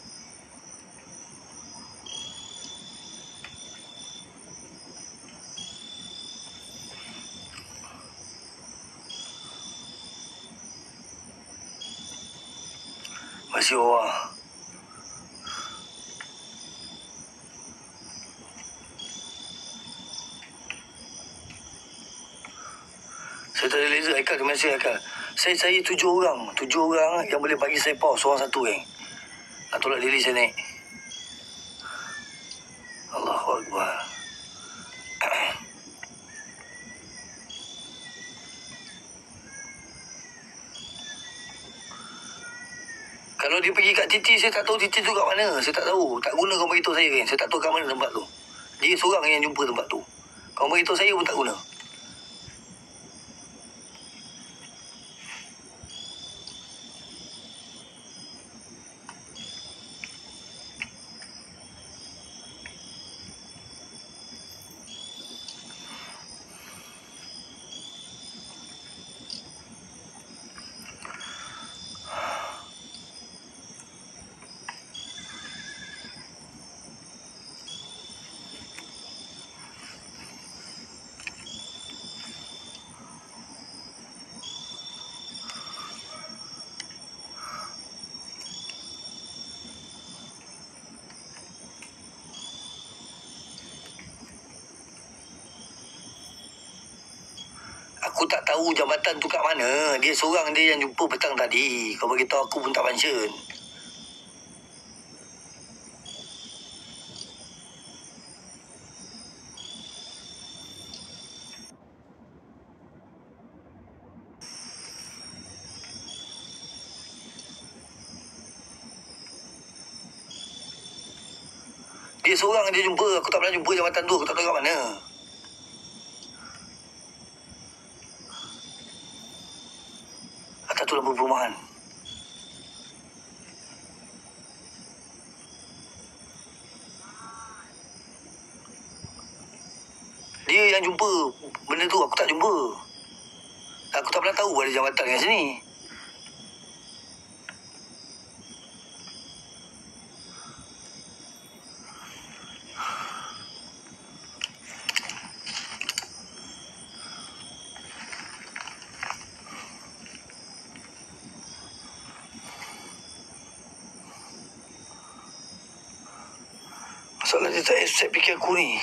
Masih orang. Saya tak ada laser, Haikal. Terima kasih, Haikal. Saya cari tujuh orang. Tujuh orang yang boleh bagi saya power. Seorang satu, geng. Nak tolak diri saya naik. Allahu Akbar. Kalau dia pergi kat Titi, saya tak tahu Titi tu kat mana. Saya tak tahu. Tak guna kau beritahu saya, geng. Saya tak tahu kat mana tempat tu. Dia seorang yang jumpa tempat tu. Kau beritahu saya pun tak guna. Aku tak tahu jabatan tu kat mana. Dia seorang dia yang jumpa petang tadi. Kau beritahu aku pun tak mention. Dia seorang dia jumpa. Aku tak pernah jumpa jabatan tu. Aku tak tahu kat mana. Atas tu lampu perumahan. Dia yang jumpa benda tu. Aku tak jumpa. Aku tak pernah tahu ada jabatan kat sini. Masalah dia tak accept fikir aku ni.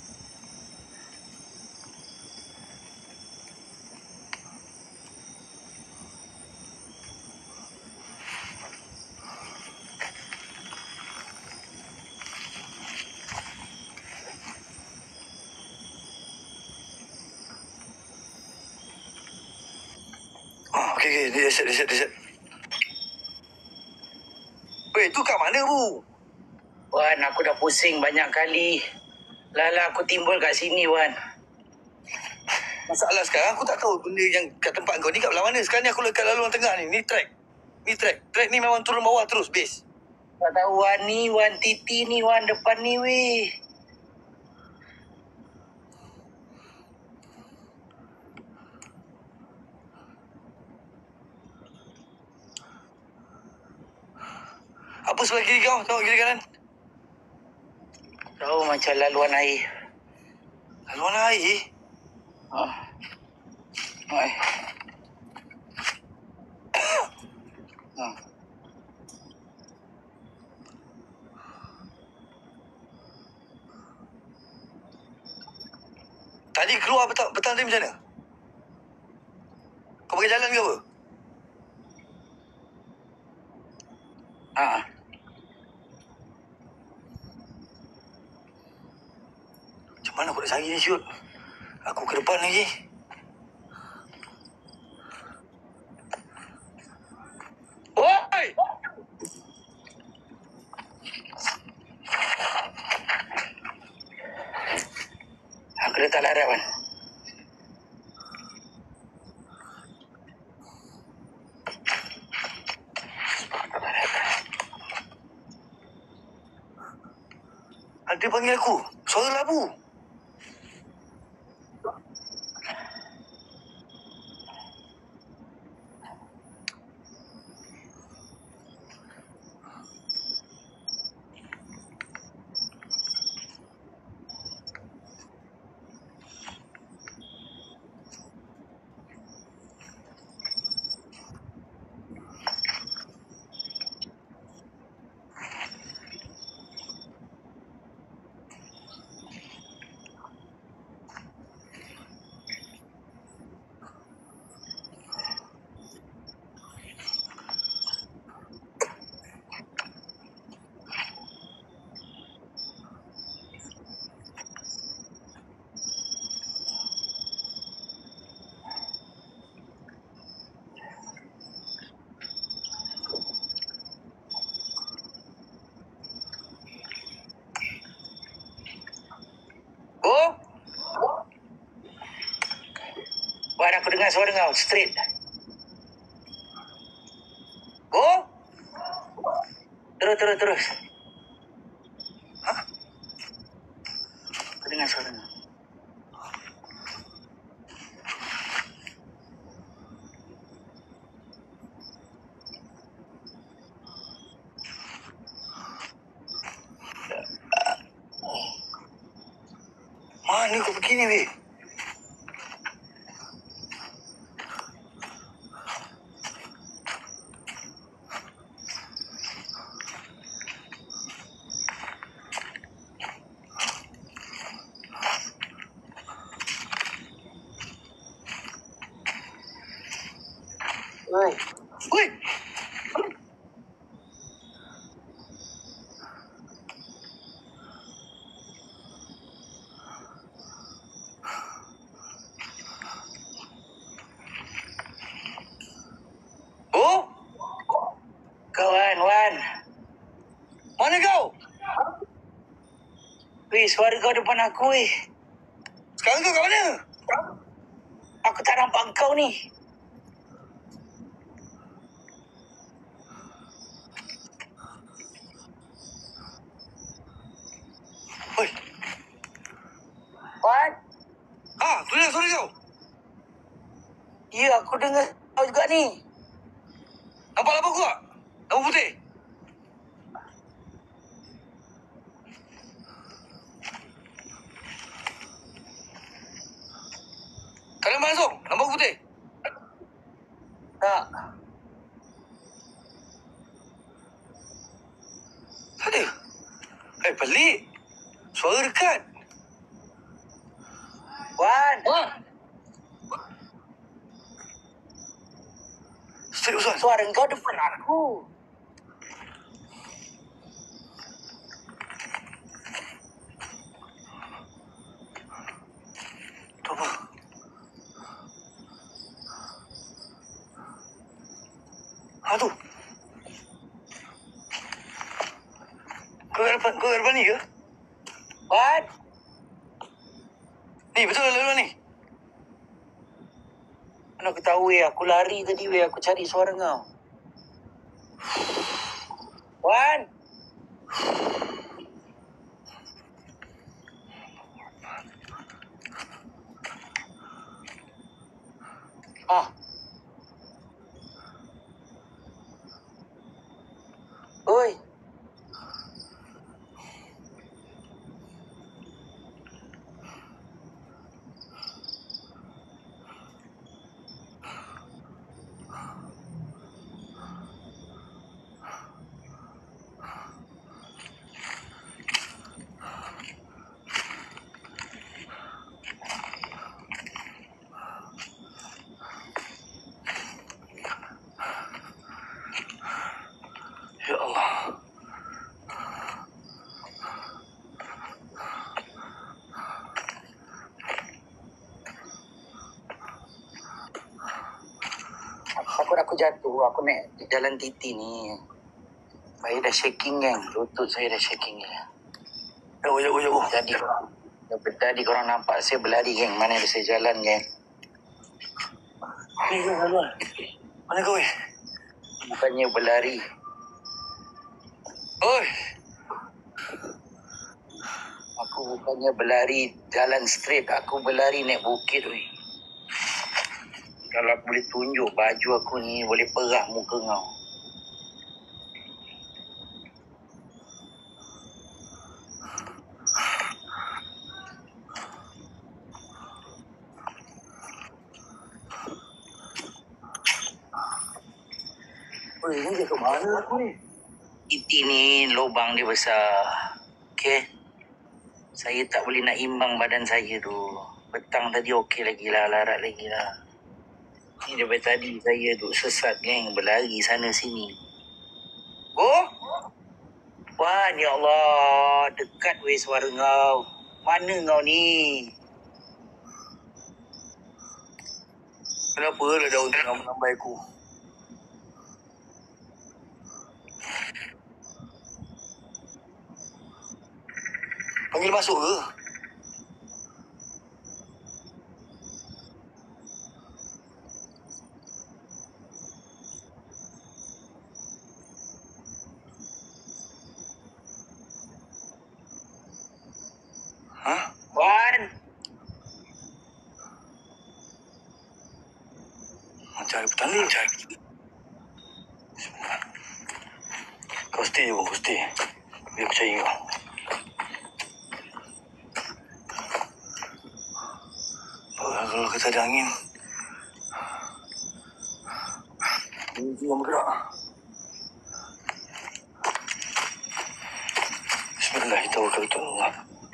Ah, okey, okey. Dia accept, dia accept, dia accept. Weh, tu kat mana, Bu? Wan, aku dah pusing banyak kali. Lala aku timbul kat sini, Wan. Masalah sekarang aku tak tahu benda yang kat tempat kau ni kat belah mana. Sekarang ni aku dekat laluan tengah ni. Ni track. Ni track. Track ni memang turun bawah terus, base. Tak tahu Wan ni, Wan Titi ni, Wan depan ni weh. Apa sebelah kiri kau? Tengok kiri kanan. Tahu macam laluan air. Laluan air? Oh. Oi. Hmm. Tadi keluar petang, petang tadi macam mana? Kau pakai jalan ke apa? Ah. Macam mana aku nak cari ni, Syut? Aku ke depan lagi. Oi! Aku dah tak larat, Wan. Ada panggil aku. Suara labu. Oh? Wan, aku dengar suara kau. Straight. Oh? Terus, terus, terus. Hah? Aku dengar suara kau. Mana kau pergi ni, weh? Oi. Weh! Oh? Kau, Wan, Wan. Mana kau? Weh, suara kau depan aku, weh. Sekarang kau kat mana? Aku tak nampak kau ni. Oi! Wan? Ah, tu dia suara kau. Ya, aku dengar kau juga ni. Nampak labu aku tak? Labu putih. Kau nampak langsung? Nampak putih? Tak. Tak ada. Eh, pelik. Suara dekat. Wan. Wan. Serius, Wan. Suara kau depan aku. Tu apa? Ha, tu. Kau kat depan, kau kat depan ni ke? Wan. Ni, betul lah laluan ni. Mana aku tahu, weh. Aku lari tadi, weh. Aku cari suara kau. Wan. Ah. Oi. Ya Allah. Takut aku jatuh. Aku naik di jalan titi ni. Saya dah shaking kan. Lutut saya dah shaking ya. Jauh, jauh, jauh. Tadi tadi korang nampak saya berlari geng. Mana ada saya jalan geng. Ni, ni, Haluan. Mana kau, eh? Bukannya berlari. Oi. Aku bukannya berlari jalan straight. Aku berlari naik bukit. Oi. Kalau aku boleh tunjuk baju aku ni boleh perah muka kau. Oi, ni dia kat mana aku ni? Titi ni lubang dia besar. Okey. Saya tak boleh nak imbang badan saya tu. Petang tadi okey lagi lah. Larat lagi lah. Ni daripada tadi saya duk sesat geng. Berlari sana sini. Oh? Wan, ya Allah. Dekat weh suara kau. Mana kau ni? Kenapa lah daun tengah menambai aku? Panggil masuk ke? Hah? Wan. Cari petanda. Cari. Kau stay je, kau stay. Biar aku cari kau. Oh, kalau kita ada angin. Ini yang bergerak. Bismillahirrahmanirrahim.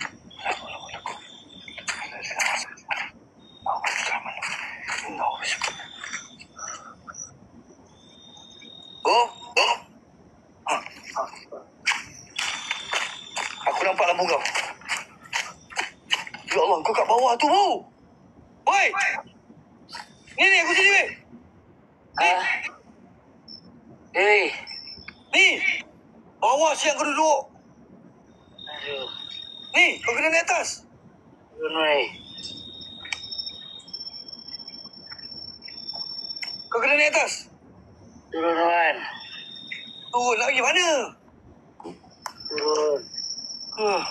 Oh, oh. Ha. Aku nampak lampu kau. Ya Allah, kau kat bawah tu, bau. Woi! Ni, ni, aku sini, weh. Ni. Ah. Eh. Ni. Bawah siang kau duduk. Aduh. Ni, kau kena naik atas. Turun weh. Kau kena naik atas. Turun Wan. Turun nak pergi mana? Turun. Huh.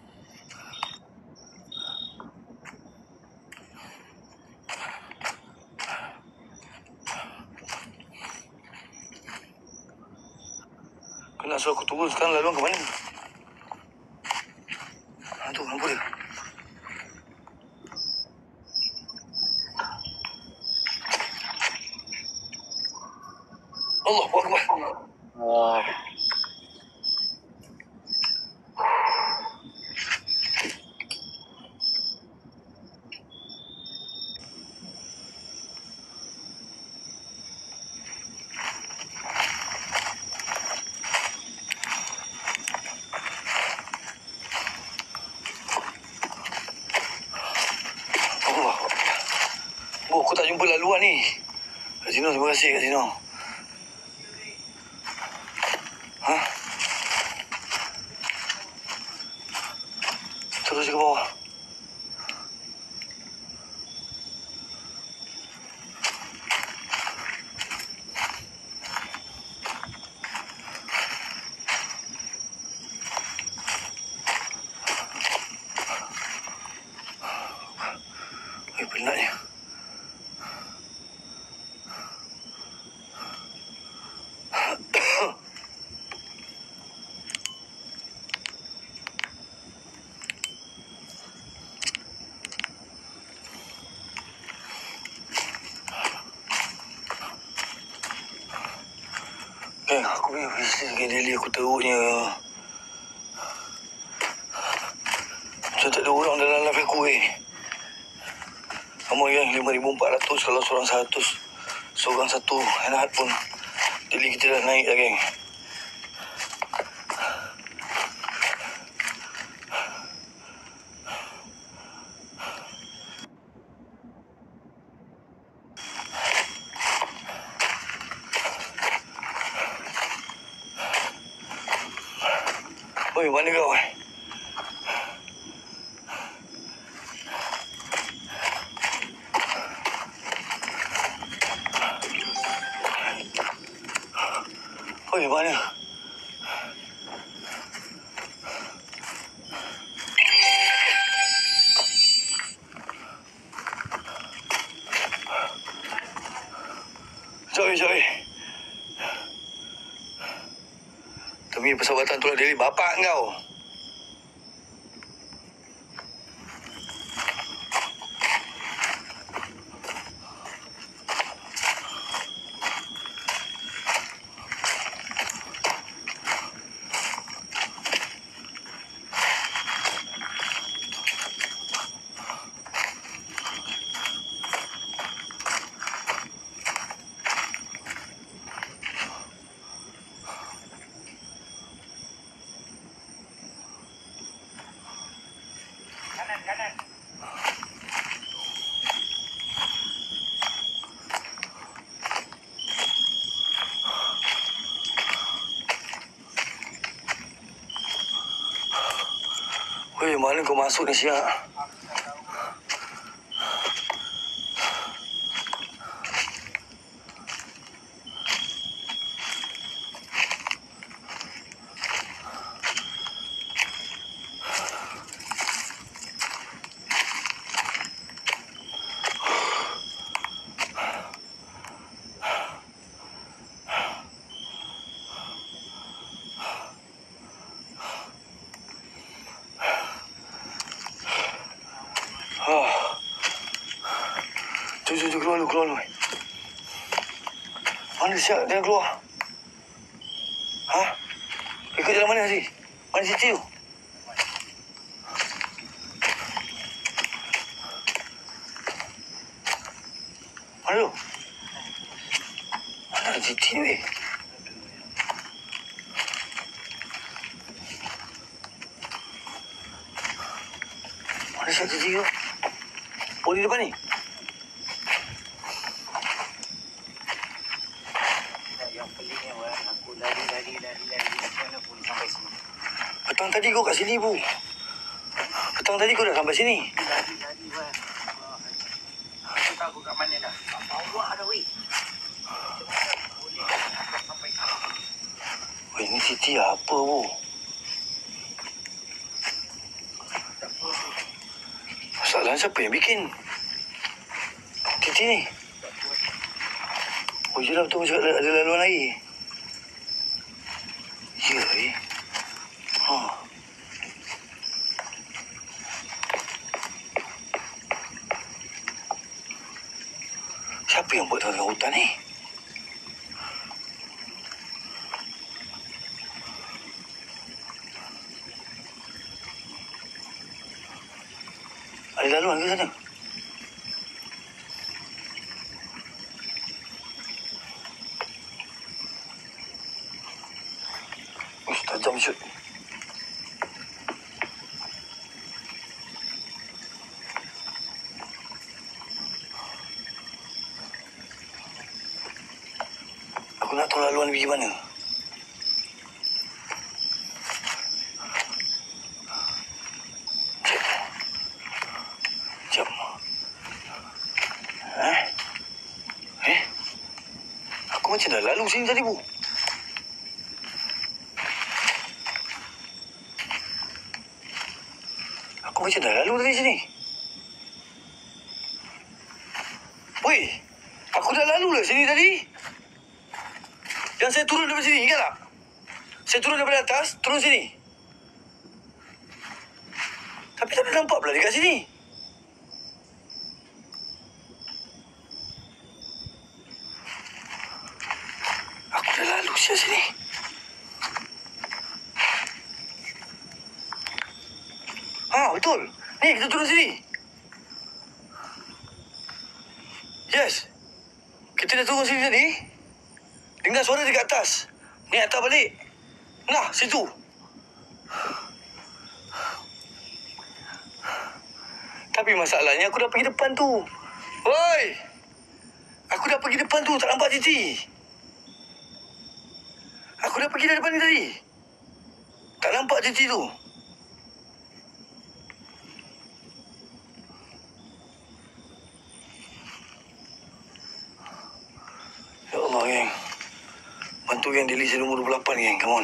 Kau nak suruh aku turun sekarang laluan ke mana? Ha, tu lampu dia. Allah Akbar. Ah. Allah Akbar. Oh, aku tak jumpa laluan ni. Kak Zino, terima kasih Kak Zino. Ha? Terus ke bawah. Geng Daily aku teruknya. Macam tak ada orang dalam live aku eh. Kamu yang lima ribu empat ratus kalau seorang seratus. Seorang satu hangat pun. Daily kita dah naik dah geng. Oi, mana kau eh? Oi, mana? Sorry, sorry. Demi persahabatan tu lah Daily. Bapak kau. Kanan, kanan. Oi, mana kau masuk ni siap? Oh. Jom, jom, jom, keluar dulu, keluar dulu. Mana siap dia keluar? Ha? Ikut jalan mana tadi? Mana Siti tu? Mana tu? Mana Siti ni weh? Mana siap Siti tu? Oh, di depan ni? Yang peliknya, Wan. Aku lari, lari, lari, lari. Macam mana pun sampai sini. Petang tadi kau kat sini, Bu. Petang tadi kau dah sampai sini. Lari, lari, Wan. Aku tahu aku kat mana dah. Kat bawah dah, weh. Macam mana boleh aku sampai sini? Weh, ni Siti apa, Bu? Tak apa. Masalah siapa yang bikin? Siti ni. Oh, je lah betul cakap ada, ada laluan air. Ya, eh. Ha. Siapa yang buat tengah hutan ni? Ada laluan ke sana? Uish, tajam shoot. Aku nak tahu laluan pergi mana. Jap. Jap. Eh? Eh? Aku macam dah lalu sini tadi, Bu. Aku macam dah lalu tadi sini. Woi, aku dah lalu lah sini tadi. Yang saya turun daripada sini, ingat tak? Saya turun daripada atas, turun sini. Tapi tak ada nampak pula dekat sini. Aku dah lalu siap sini. Ha, betul. Ni, kita turun sini. Yes. Kita dah turun sini tadi. Dengar suara dekat atas. Ni atas balik. Nah, situ. Tapi masalahnya aku dah pergi depan tu. Woi! Aku dah pergi depan tu, tak nampak Titi. Aku dah pergi dari depan ni tadi. Tak nampak Titi tu. Ya Allah, geng. Bantu geng, Dili saya nombor dua puluh lapan, geng. Come on.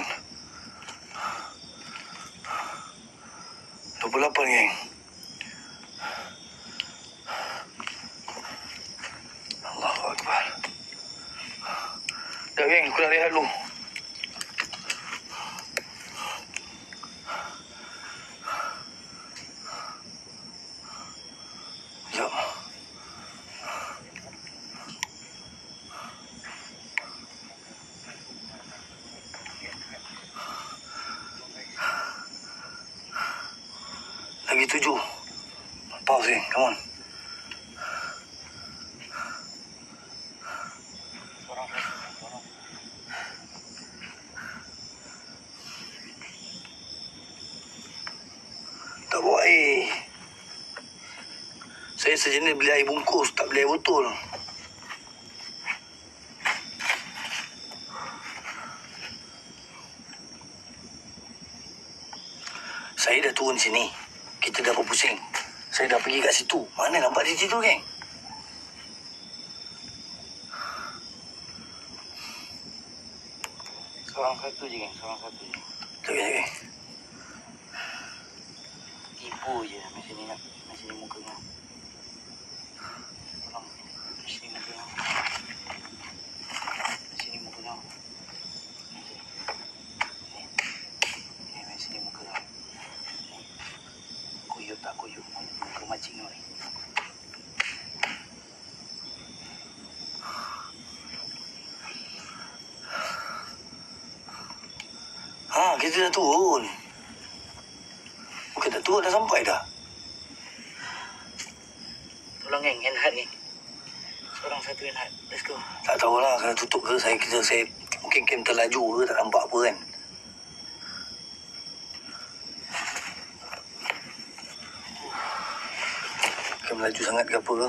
dua puluh lapan, geng. Allahu Akbar. Dah, geng. Aku nak rehat dulu. Sekejap. Lagi tujuh. Pause, geng. Come on. Tak bawa air. Saya sejenis beli air bungkus, tak beli air botol. Saya dah turun sini. Kita dah berpusing. Saya dah pergi kat situ. Mana nampak di situ, geng? Seorang satu je, geng. Seorang satu je. Sekejap, geng. Tipu je. Macam ni nak. Macam ni muka kau. Tolong. Macam ni muka kau. Macam ni muka kau. Ni, macam ni muka kau. Kuyup tak kuyup. Muka macing kau ni. Ha, kita dah turun. Bukan dah turun, dah sampai dah. Tolong, geng. Enhad, geng. Seorang satu enhad. Let's go. Tak tahulah, kena tutup ke saya. Kita, saya mungkin kem terlaju ke, tak nampak apa kan. Kem laju sangat ke apa ke.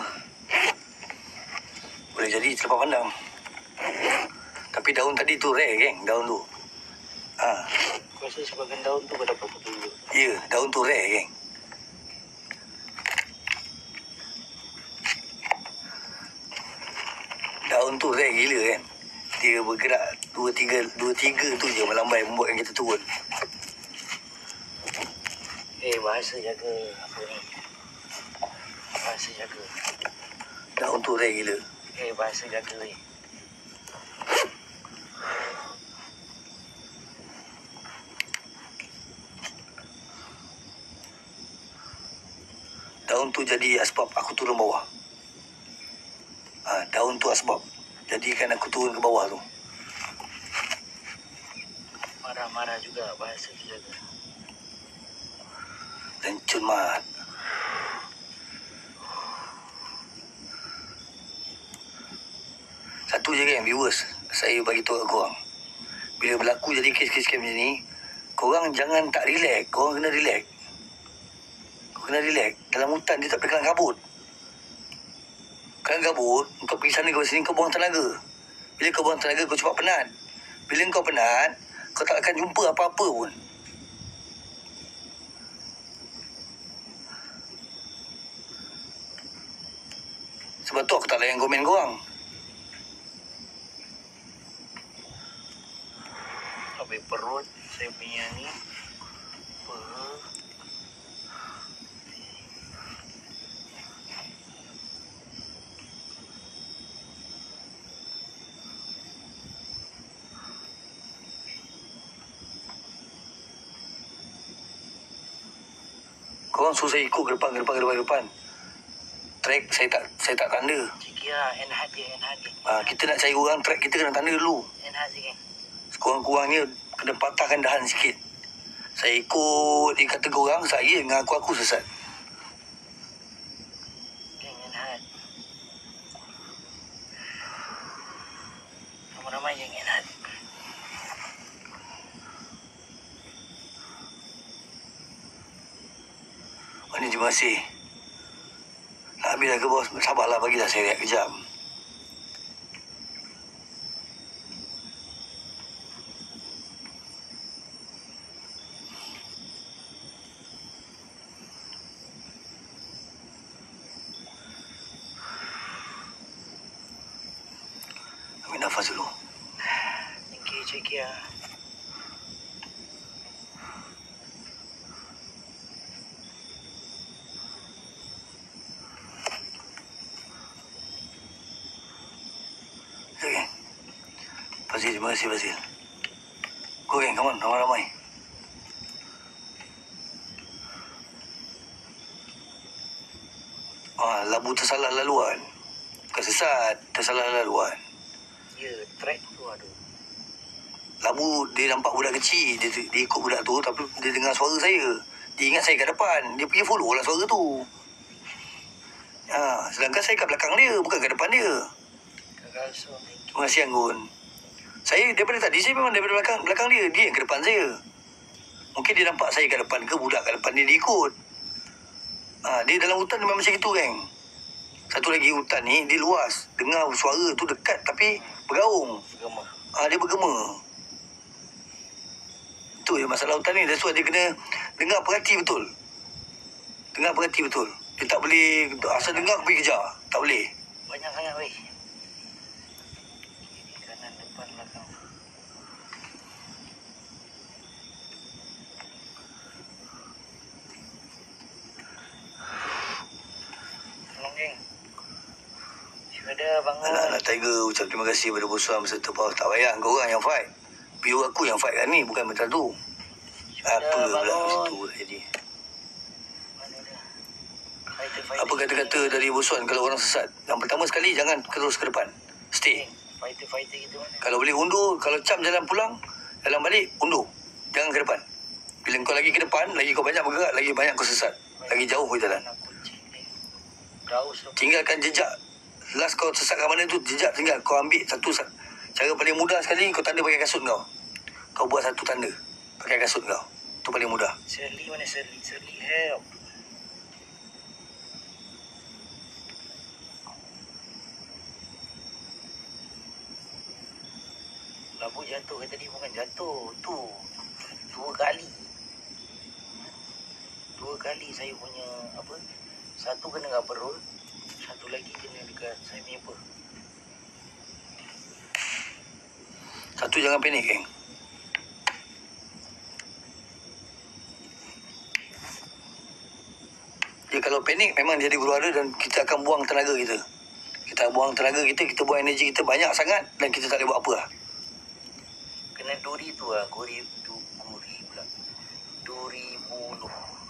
Boleh jadi terlepas pandang. Tapi daun tadi tu rare, geng. Daun tu. Ha. Aku rasa sebagian daun tu kau dapat petunjuk. Ya, daun tu rare, geng. Daun tu rare gila kan. Dia bergerak dua tiga dua tiga tu je melambai membuatkan kita turun. Eh, bahasa jaga apa ni? Bahasa jaga. Daun tu rare gila. Eh, bahasa jaga ni. Daun tu jadi asbab aku turun bawah. Ha, daun tu asbab. Jadikan aku turun ke bawah tu. Marah-marah juga bahasa tu jaga. Lencun mat. Satu je kan viewers. Saya bagi tahu kat korang. Bila berlaku jadi kes-kes macam ni, korang jangan tak relax. Korang kena relax. Kau kena relax. Dalam hutan dia tak boleh kelang kabut. Kelang kabut, kau pergi sana kau sini, kau buang tenaga. Bila kau buang tenaga, kau cepat penat. Bila kau penat, kau tak akan jumpa apa-apa pun. Sebab tu aku tak layan komen korang. Habis perut saya punya ni. Apa? Korang suruh saya ikut ke depan, ke depan, ke depan, ke depan. Track saya tak saya tak tanda. Sikit lah. Enhad je, enhad je. Ha, kita nak cari orang track, kita kena tanda dulu. Enhad je, geng. Sekurang-kurangnya kena patahkan dahan sikit. Saya ikut dia kata korang, saya dengan aku-aku sesat. Geng Enhad. Ramai-ramai geng Enhad. Oh, ni terima kasih. Nak habis dah ke bos? Sabarlah, bagilah saya rehat kejap. Ambil nafas dulu. Thank you, Cik Kia. Sekejap, geng. Fazil, terima kasih Fazil. Go geng, come on, ramai-ramai. Ah, labu tersalah laluan. Bukan sesat, tersalah laluan. Ya, track tu aduh. Labu, dia nampak budak kecil. Dia, dia ikut budak tu, tapi dia dengar suara saya. Dia ingat saya kat depan. Dia pergi follow lah suara tu. Ha, sedangkan saya kat belakang dia, bukan kat depan dia. Gagal so, thank you. Terima kasih Anggun. Saya daripada tadi, saya memang daripada belakang belakang dia. Dia yang ke depan saya. Mungkin dia nampak saya kat depan ke, budak kat depan dia, dia ikut. Ha, dia dalam hutan dia memang macam itu, geng. Satu lagi hutan ni, dia luas. Dengar suara tu dekat tapi bergaung. Bergema. Ha, dia bergema. Itu je masalah hutan ni. That's why dia kena dengar perhati betul. Dengar perhati betul. Dia tak boleh, asal dengar pergi kejar. Tak boleh. Banyak sangat weh. Kiri, kanan, depan, belakang. Tolong geng. Syuhada bangun. Anak-anak Tiger ucap terima kasih kepada bosuan beserta Paus. Tak payah, kau orang yang fight. Biar aku yang fight kan ni, bukan macam tu. Apa pula macam tu jadi. Mana dia? Fighter, fighter. Apa kata-kata dari bosuan kalau orang sesat? Yang pertama sekali, jangan terus ke depan. Stay. Geng, fighter-fighter kita mana? Kalau boleh undur, kalau cam jalan pulang, jalan balik, undur. Jangan ke depan. Bila kau lagi ke depan, lagi kau banyak bergerak, lagi banyak kau sesat. Lagi jauh kau jalan. Anak kucing ni. Daus tu. Tinggalkan jejak. Last kau sesat kat mana tu, jejak tinggal. Kau ambil satu, cara paling mudah sekali, kau tanda pakai kasut kau. Kau buat satu tanda pakai kasut kau. Tu paling mudah. Shirley mana Shirley? Shirley help. Labu jatuh ke tadi? Bukan jatuh. Tu. Dua kali. Dua kali saya punya apa? Satu kena kat perut. Satu lagi kena dekat saya punya apa? Satu, jangan panik, geng. Dia kalau panik memang jadi berwarna dan kita akan buang tenaga kita. Kita buang tenaga kita, kita buang energi kita banyak sangat dan kita tak boleh buat apa lah. Kena duri tu lah. Guri, du, guri pula. Duri buluh.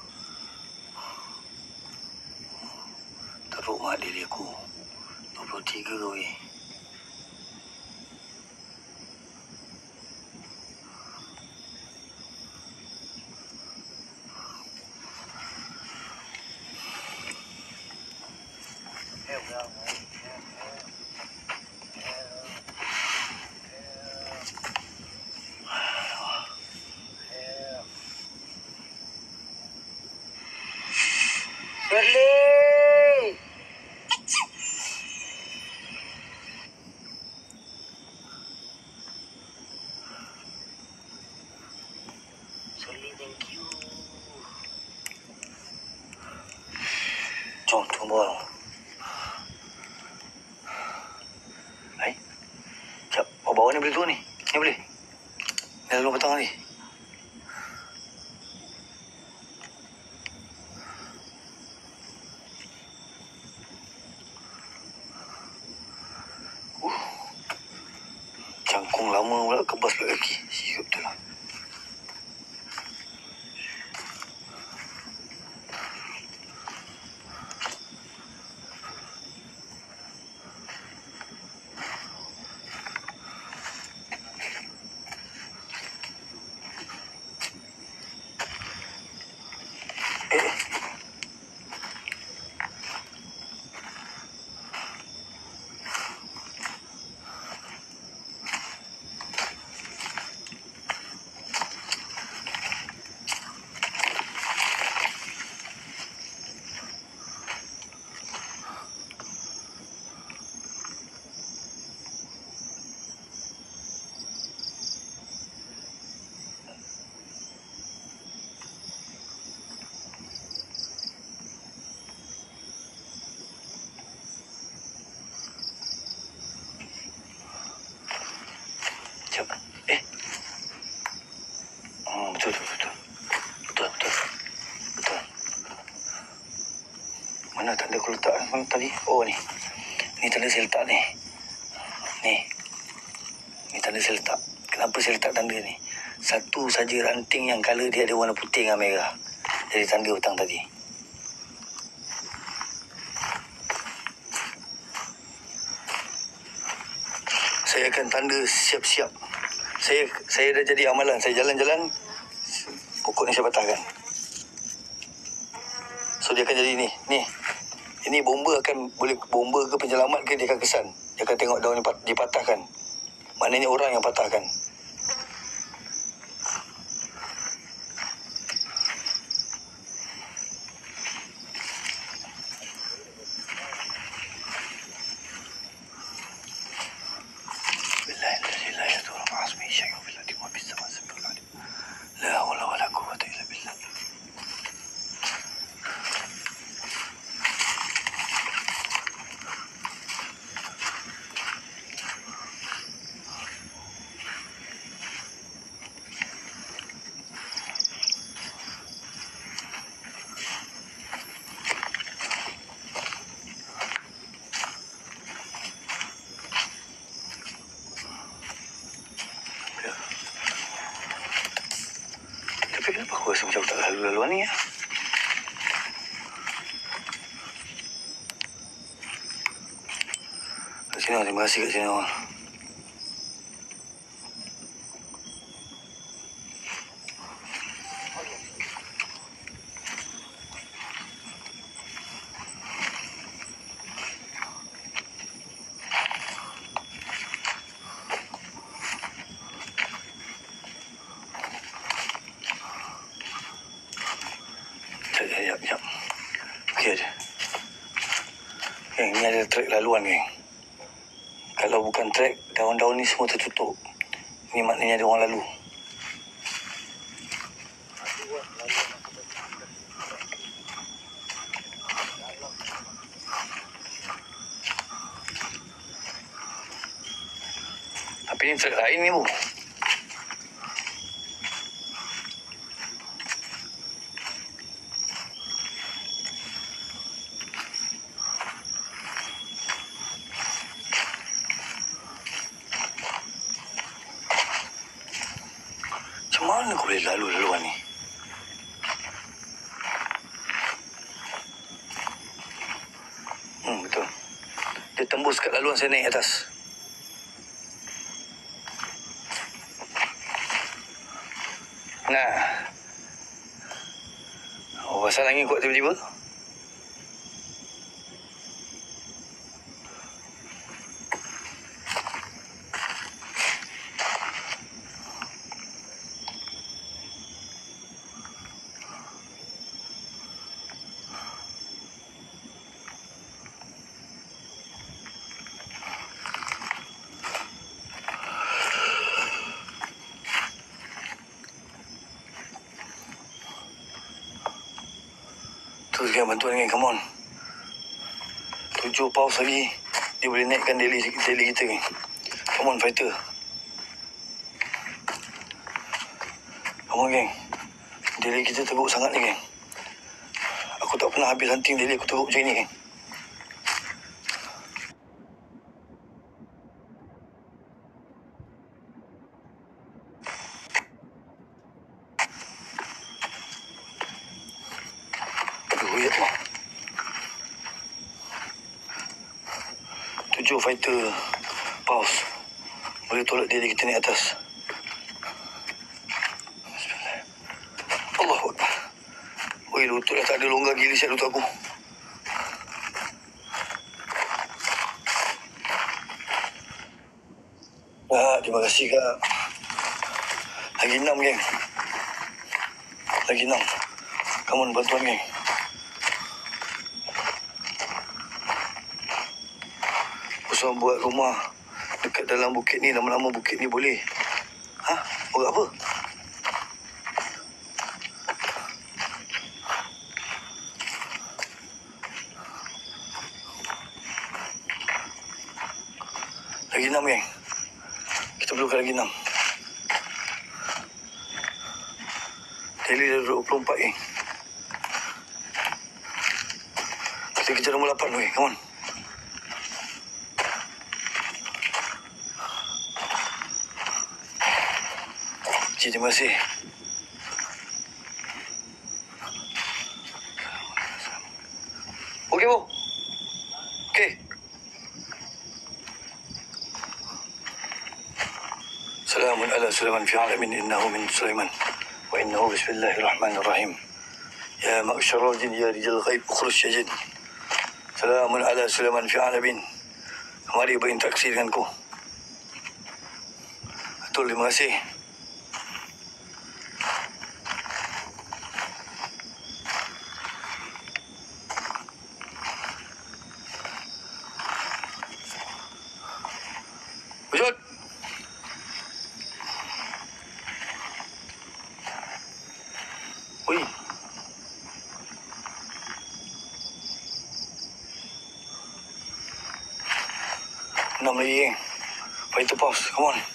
Teruk mak diri aku. dua puluh tiga weh. Help lah. Help, help, help. Help. Help. Shirley! Shirley, thank you. Jom, tunggu bawah. Hai. Sekejap. Oh, bawah ni boleh turun ni. Ni boleh. Ni lalu petang ni. Uh. Cangkung lama pula kebas pula kaki. Siap betul lah. Mana tanda aku letak tadi? Oh ni. Ni tanda saya letak ni. Ni. Ni tanda saya letak. Kenapa saya letak tanda ni? Satu saja ranting yang color dia ada warna putih dengan merah. Jadi tanda petang tadi. Saya akan tanda siap-siap. Saya saya dah jadi amalan. Saya jalan-jalan, pokok ni saya patahkan. So dia akan jadi ni. Ni. Ini bomba akan boleh bomba ke penyelamat ke dia akan kesan. Dia akan tengok daun ni dipatahkan. Maknanya orang yang patahkan. Tapi kenapa aku rasa macam tak lalu-laluan ni ya? Kat sini, terima kasih kat sini. Sekejap, sekejap. Okey aja. Geng, ni ada trek laluan, geng. Kalau bukan trek, daun-daun ni semua tertutup. Ini maknanya ada orang lalu. Tapi ni trek lain ni, Bu. Macam mana aku boleh lalu-laluan ni? Hmm, betul. Dia tembus kat laluan saya naik atas. Nah. Oh, pasal angin kuat tiba-tiba. Teruskan bantuan ni, come on. Tujuh paus lagi. Dia boleh naikkan daily, daily kita ni. Come on, fighter. Come on, geng. Daily kita teruk sangat ni, geng. Aku tak pernah habis hunting daily aku teruk macam ni, geng. Ya Allah. Tujuh fighter paus boleh tolak diri kita ni atas. Bismillah. Allahu Akbar. Oi, lutut dah tak ada longgar gila siap lutut aku. Ah, terima kasih kak. Lagi enam, geng. Lagi enam. Come on, bantuan, geng. Usah buat rumah dekat dalam bukit ni. Lama-lama bukit ni boleh. Hah? Buat apa? Lagi enam, geng. Kita perlukan lagi enam. Daily dah dua puluh empat, geng. Kita kejar nombor lapan, weh. Come on. Cik, terima kasih. Okey, Bu. Okey. Salamun ala Sulaiman fi alamin innahu min Sulaiman wa innahu bismillahirrahmanirrahim. Ya ma'syaral jin ya rijal ghaib ukhruj ya jin. Salamun ala Sulaiman fi alamin. Mari berinteraksi denganku. Betul, terima kasih. Wujud. Ui. Enam lagi, geng. Fighter pause. Come on.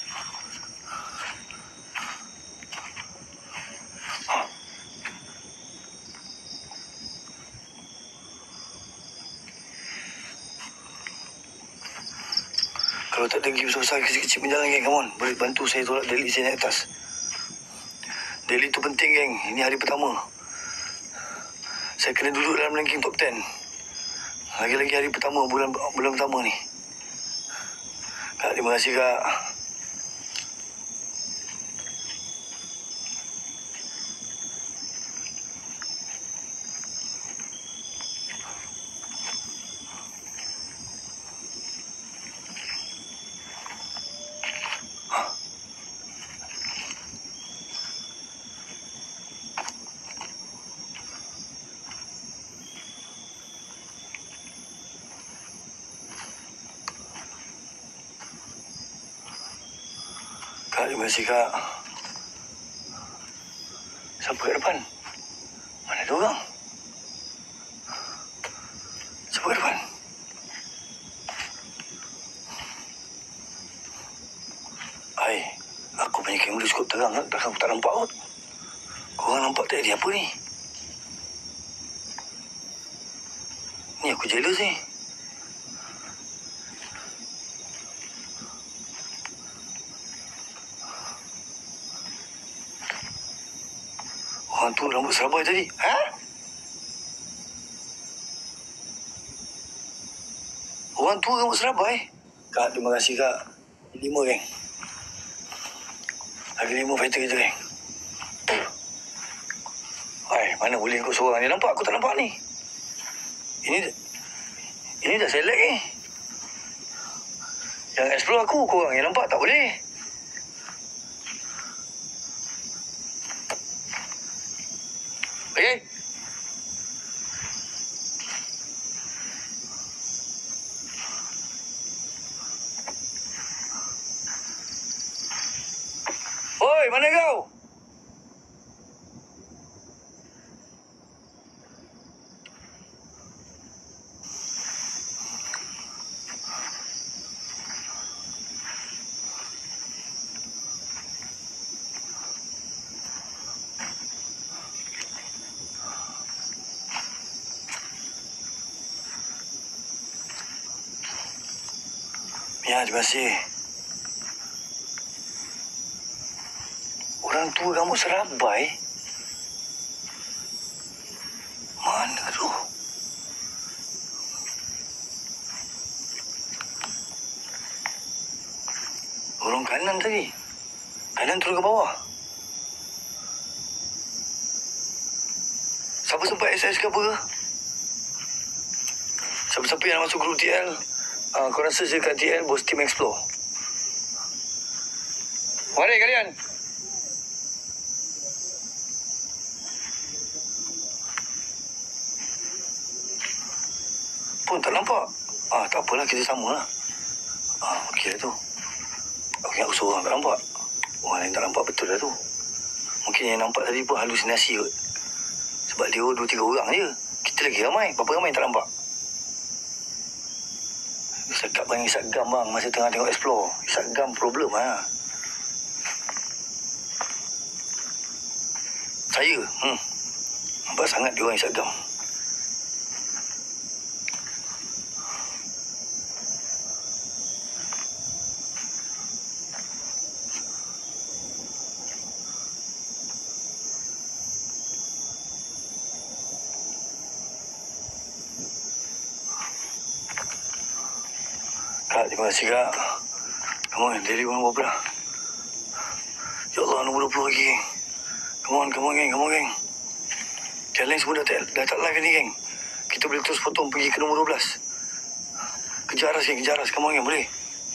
Kalau tak ada pergi besar-besar, kecil-kecil pun jalan, geng. Come on. Boleh bantu saya tolak Delhi saya naik atas. Delhi tu penting, geng. Ini hari pertama. Saya kena duduk dalam ranking top ten. Lagi-lagi hari pertama, bulan bulan pertama ni. Kak, terima kasih, Kak. Kak, terima kasih, Kak. Siapa kat depan? Mana ada orang? Siapa kat depan? Hai, aku punya kamera cukup terang, tak, aku tak nampak kot. Korang nampak tak dia apa ni? Ni aku jealous ni. Orang tu rambut serabai tadi. Ha? Orang tu rambut serabai? Kak, terima kasih, Kak. Lima, geng. Lagi lima fighter kita, geng. Hai, mana boleh kau seorang ni? Nampak? Aku tak nampak ni. Ini ini dah select ni. Yang explore aku, korang yang nampak tak boleh. Okey. Oi, mana kau? Ya, terima kasih. Orang tua rambut serabai? Mana tu? Orang kanan tadi. Kanan turun ke bawah. Siapa sempat S S ke apa ke? Siapa-siapa yang nak masuk grup T L, uh, korang search je kat T L, Bos Team Explore. Mari kalian. Pun tak nampak. Ah, tak apalah, kita sama lah. Ah, okey lah tu. Aku ingat aku seorang tak nampak. Orang lain tak nampak, betul lah tu. Mungkin yang nampak tadi pun halusinasi kot. Sebab dia dua tiga orang je. Kita lagi ramai. Berapa ramai yang tak nampak? Sekap bang isap gam bang. Masa tengah tengok explore. Isap gam problem lah. Saya. Hmm. Nampak sangat dia orang isap gam. Terima kasih, Kak. Come on, daily pun berapa dah? Ya Allah, nombor dua puluh lagi, geng. Come on, come on, geng. Come on, geng. Challenge pun dah tak, dah tak live ni, geng. Kita boleh terus potong pergi ke nombor dua belas. Kejar Aras, geng. Kejar Aras. Come on, geng. Boleh?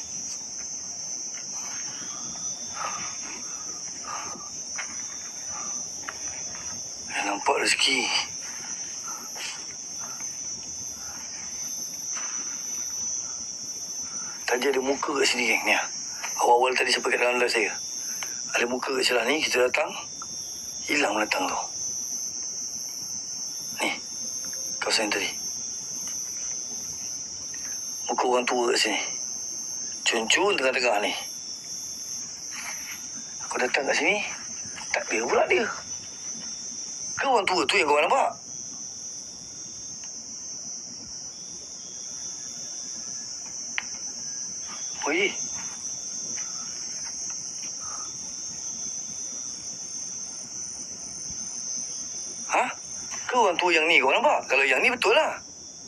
Eh, nampak rezeki. Tadi ada muka kat sini, geng. Ni lah. Awal-awal tadi sampai kat dalam live saya. Ada muka kat celah ni. Kita datang. Hilang menatang tu. Ni. Kawasan tadi. Muka orang tua kat sini. Cun-cun tengah-tengah ni. Aku datang kat sini. Tak ada pula dia. Ke orang tua tu yang kau nampak? Oi. Ha? Ke orang tua yang ni kau nampak? Kalau yang ni betul lah.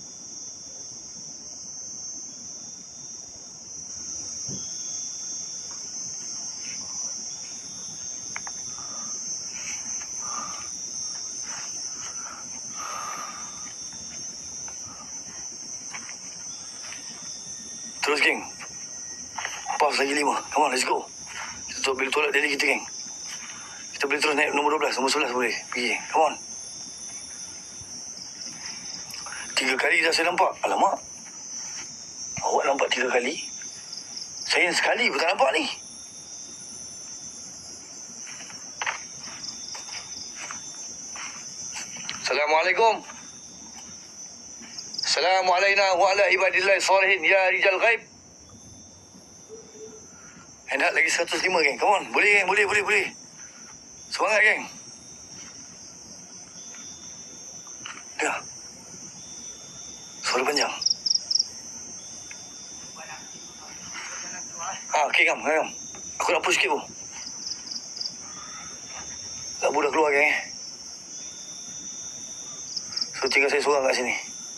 Terus, geng. Pause lagi lima. Come on, let's go. Kita boleh tolak daily kita, geng. Kita boleh terus naik nombor dua belas. Nombor sebelas boleh. Pergi, geng. Come on. Tiga kali dah saya nampak. Alamak. Awak nampak tiga kali? Saya sekali pun tak nampak ni. Assalamualaikum. Assalamualaikum wa ala ibadillah salihin ya rijal ghaib. Enak lagi seratus lima, geng. Come on. Boleh, geng. Boleh, boleh, boleh. Semangat, geng. Ya. Suara panjang. Ah, okey, Gam. Gam. Aku nak push sikit, Bu. Labu dah keluar, geng. So, tinggal saya seorang kat sini.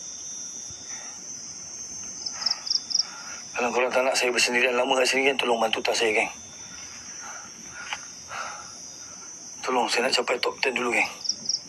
Kalau korang tak nak saya bersendirian lama kat sini, geng, tolong bantu tas saya, geng. Tolong, saya nak capai top sepuluh dulu, geng.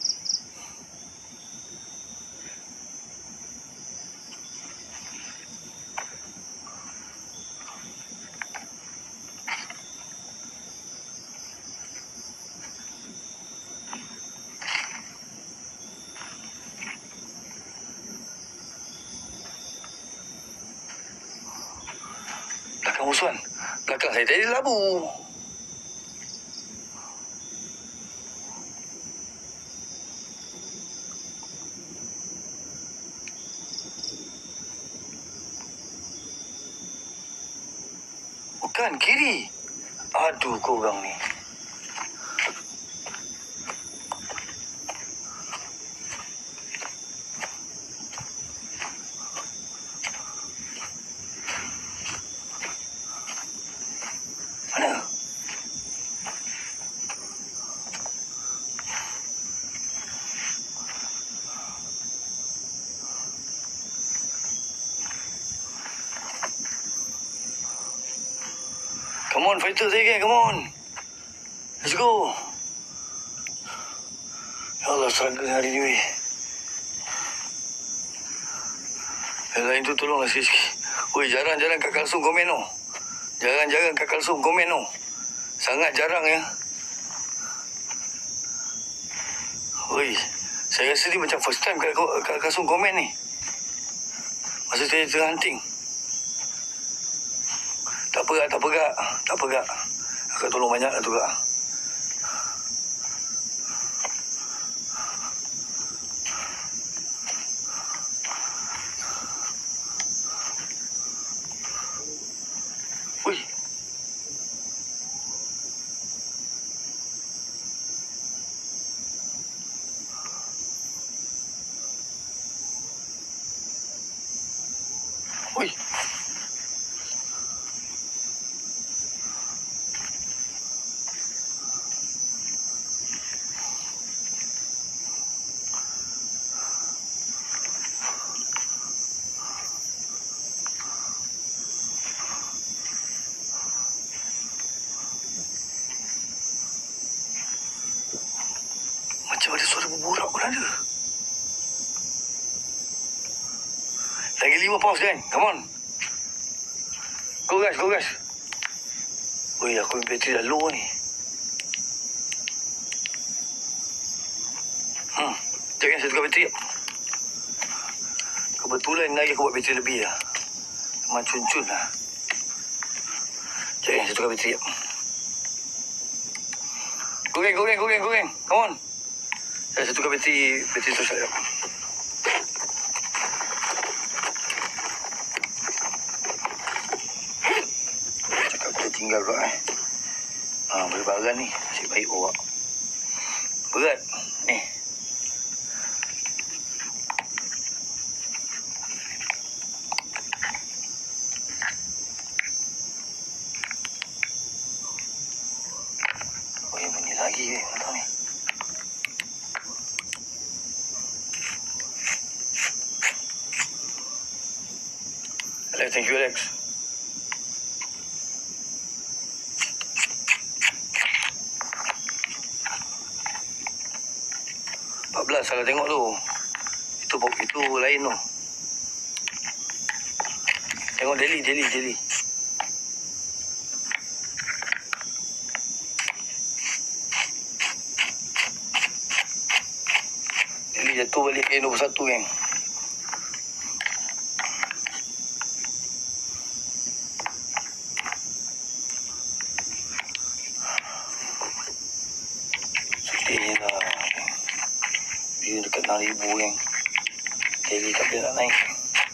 Belakang musuhan. Belakang saya tadi labu. Bukan, kiri. Aduh, korang ni. Mana? Come on, fighter saya, geng. Come on. Let's go. Ya Allah, struggle hari ni, weh. Yang lain tu tolonglah sikit-sikit. Oi, jarang-jarang Kak Kalsum komen, no. Jarang-jarang Kak Kalsum komen, no. Sangat jarang, ya. Oi, saya rasa ni macam first time Kak, Kak Kalsum komen ni. Masa saya tengah hunting. Tak perak, tak perak. Tak perak. Akak tolong banyak lah tu, Kak. Ui. Ui. pun ada. Lagi lima pause, geng. Come on. Go, guys. Go, guys. Ui, aku punya bateri dah low ni. Hmm. Sekejap, geng. Saya tukar bateri. Kebetulan lagi aku buat bateri lebih lah. Memang cun-cun lah. Sekejap, geng. Saya tukar bateri. Go, geng. Go, geng. Go, geng. Go, geng. Come on. Saya, saya tukar bateri. Bateri tu saya. Tinggal pula eh. Ha, boleh barang ni. Nasib baik awak. Berat. Ni. Oh, yang bunyi lagi eh. Entah ni. Alex, thank you Alex. empat belas salah tengok tu. Itu itu lain tu. Tengok daily, daily, daily. Daily jatuh balik ke nombor satu, geng. Sedihnya lah. Dia dekat enam ribu, geng. Daily tak boleh nak naik.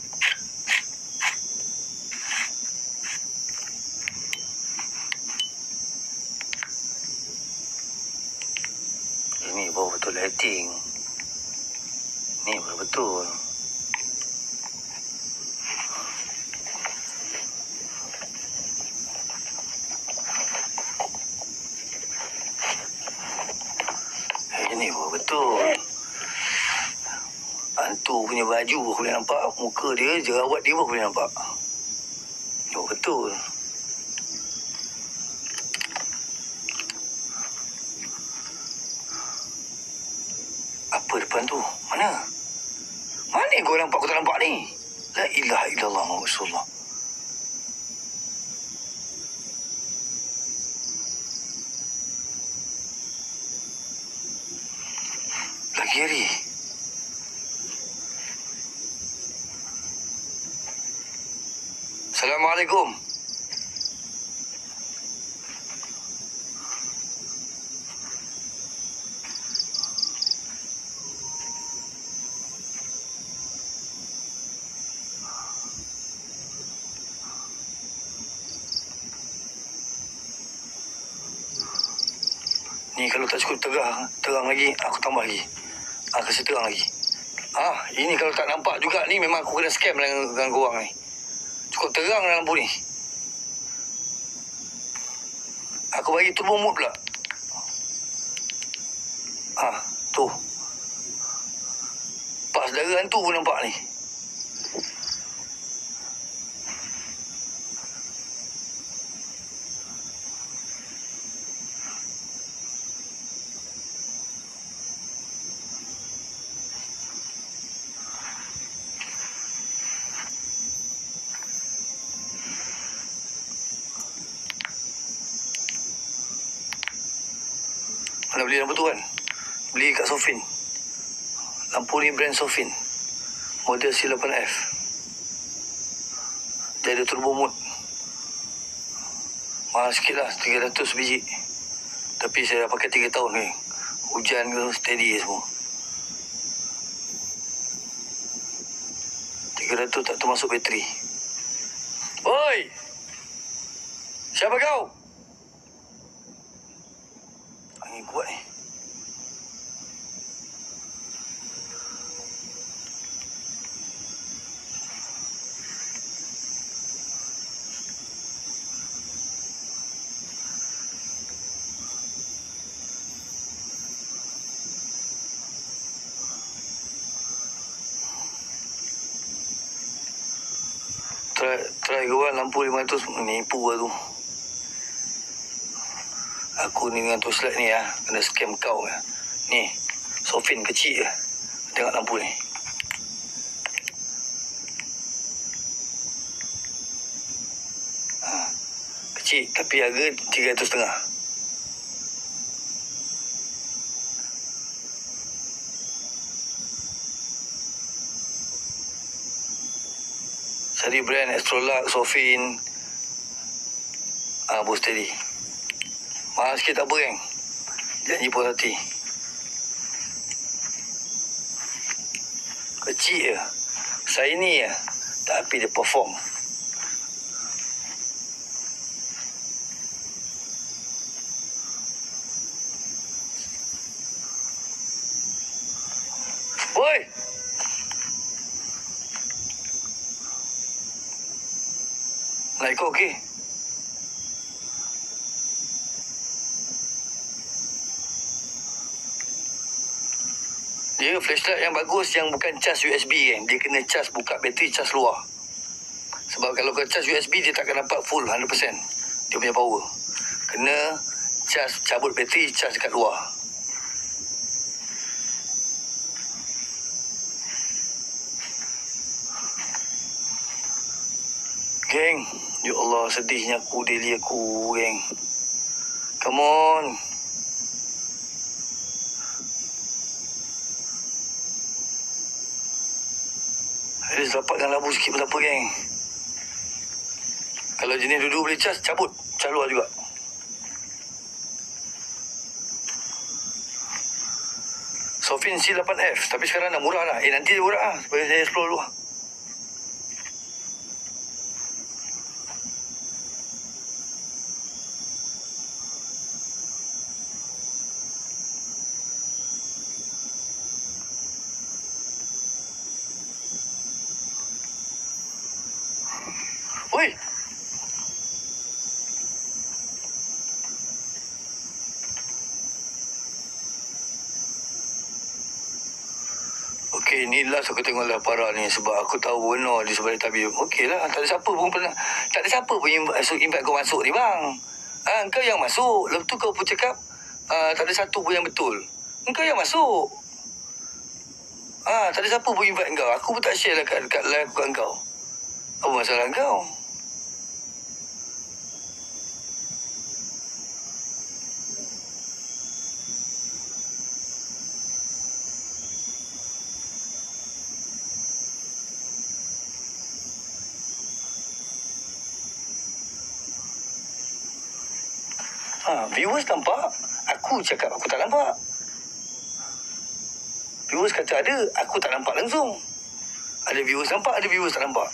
Ini baru betul lighting. Ni baru betul. Ini baru betul. Hantu punya baju aku boleh nampak. Muka dia, jerawat dia pun aku boleh nampak. Oh, betul. Apa depan tu? Mana? Mana kau nampak aku tak nampak ni? La ilaha illallah Muhammad Rasulullah. Lagi hari. Assalamualaikum. Ni kalau tak cukup terang, terang lagi, aku tambah lagi. Ah, kasih terang lagi. Ah, ini kalau tak nampak juga ni memang aku kena scam dengan, dengan korang ni. Cukup terang dalam lampu ni. Aku bagi turbo mode pula. Ah, tu. Pak saudara hantu pun nampak ni. Nak beli lampu tu kan? Beli kat Sofin. Lampu ni brand Sofin. Model C lapan F. Dia ada turbo mode. Mahal sikit lah, tiga ratus biji. Tapi saya dah pakai tiga tahun ni. Hujan ke steady semua. tiga ratus tak termasuk bateri. Oi! Siapa kau? Angin kuat ni. Try, try kawan lampu lima ratus menipu lah tu. Aku ni dengan torchlight ni lah. Kena scam kau lah. Ni. Sofin kecil je. Tengok lampu ni. Ha. Kecil tapi harga tiga ratus setengah. Cari brand Astrolac, Sofin, ah, boost steady. Mahal sikit tak apa geng. Janji puas hati. Kecil je. Saya ni je. Tapi dia perform. Oi! Nak ikut okey? Dia flashlight yang bagus yang bukan cas U S B kan. Dia kena cas buka bateri, cas luar. Sebab kalau kau cas U S B dia takkan dapat full one hundred percent dia punya power. Kena cas cabut bateri, cas dekat luar. Geng, ya Allah sedihnya aku, daily aku geng. Come on. At least dapatkan labu sikit pun tak apa geng. Kalau jenis dulu boleh cas, cabut. Cas luar juga. Sofin C eight F. Tapi sekarang dah murah lah. Eh nanti dia murah lah. Supaya saya explore dulu lah. Oi! Okey, ni last aku tengok lah Farah ni. Sebab aku tahu benar di sebelah tabir. Okey lah, tak ada siapa pun pernah. Tak ada siapa pun yang invite kau masuk ni bang. Ah, kau yang masuk. Lepas tu kau pun cakap, ah, tak ada satu pun yang betul. Kau yang masuk. Ah, tak ada siapa pun invite kau. Aku pun tak share lah kat, kat live kat kau. Apa masalah kau? Ha, viewers nampak, aku cakap aku tak nampak. Viewers kata ada, aku tak nampak langsung. Ada viewers nampak, ada viewers tak nampak.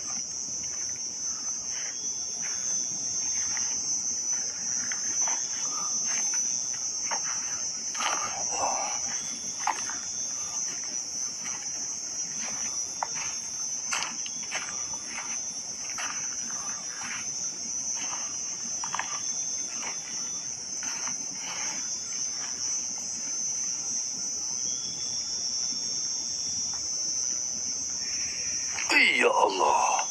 Ya Allah.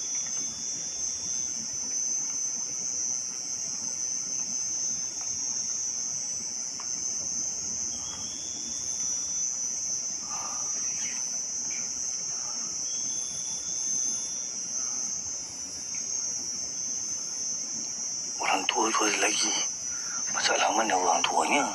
Orang tua tu ada lagi. Masalah mana orang tuanya?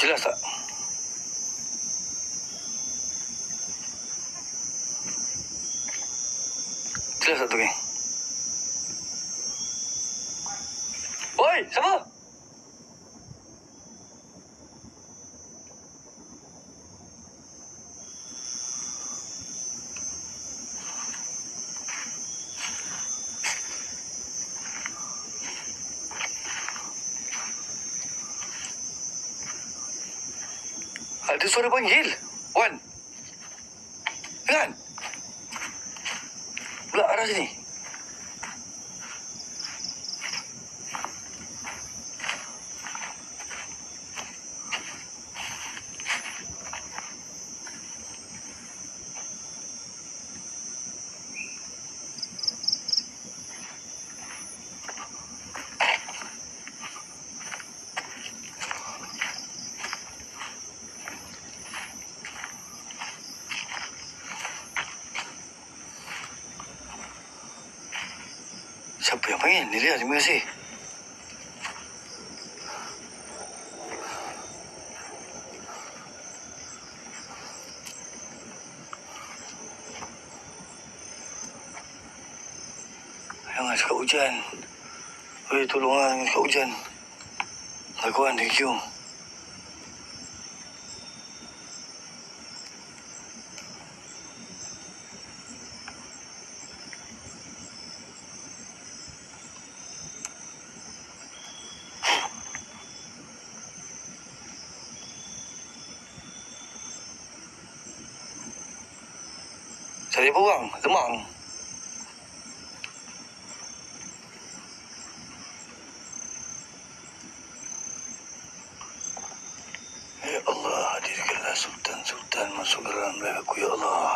Jelas tak? Jelas tak tu, geng? Oi, siapa? Ada suara panggil. Wan. Dengar. Pula arah sini. Siapa yang panggil? Nilia, terima kasih. Jangan cakap hujan. Oi, tolong lah, jangan cakap hujan. Laguan, thank you. Cari apa bang? Lemang. Ya Allah, hadirkanlah sultan-sultan masuk ke dalam belakangku, ya Allah.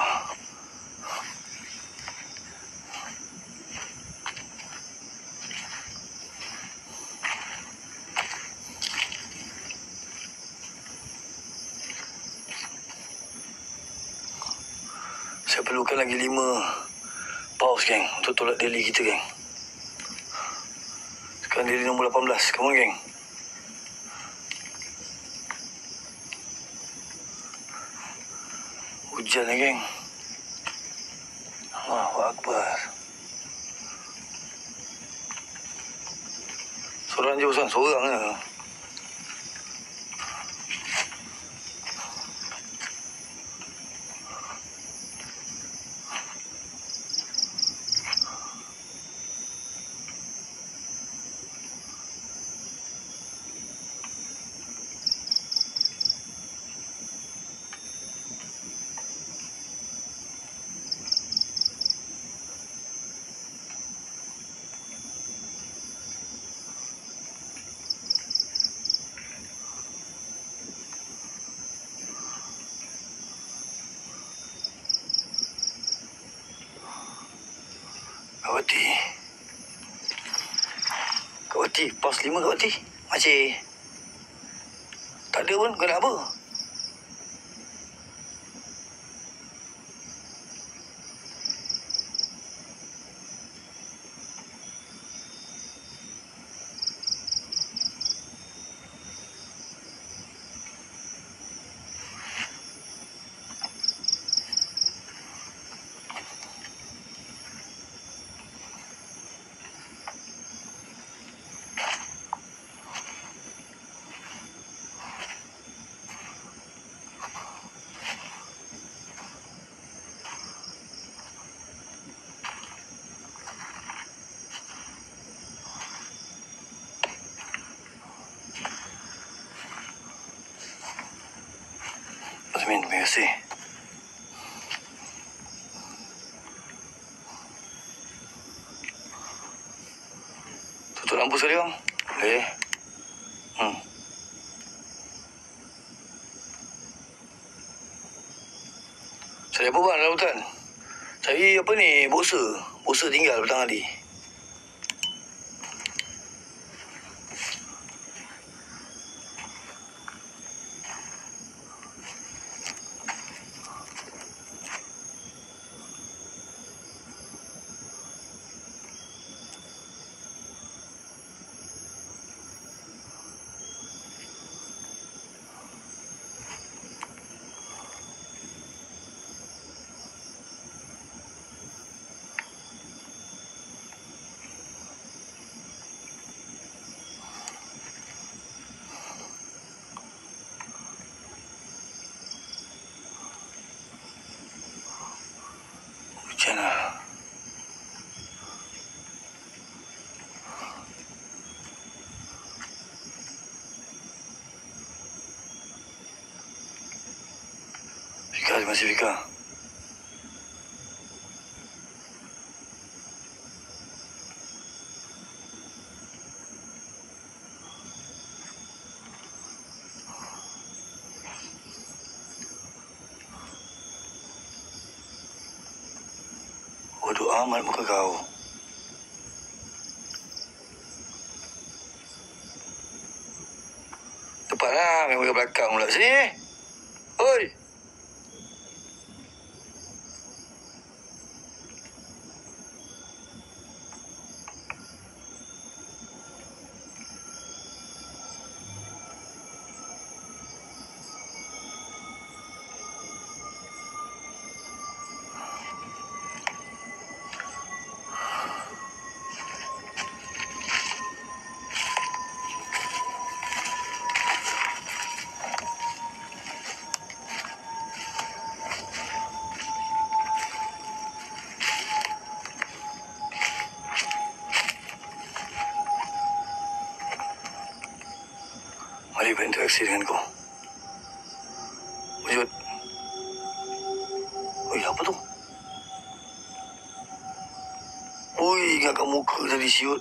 Saya perlukan lagi lima paus, geng, untuk tolak daily kita, geng. Sekarang daily nombor lapan belas. Come on, geng. Hujan lah, geng. Allahu Akbar. Seorang je, Ustaz. Seorang je. Kak Wati. Kak Wati, pos lima Kak Wati. Masih. Tak ada pun, kau nak apa? Amin, terima kasih. Tutup lampu sekali, bang. Boleh. Hmm. Cari apa, bang, dalam hutan? Cari apa ni? Bosa. Bosa tinggal petang hari. Terima kasih, Fika. Bodoh amat muka kau. Tepatlah, memang ke belakang pula. Sini. Oi. Mari berinteraksi dengan kau. Wujud. Oi, apa tu? Oi, ingat kat muka tadi siut.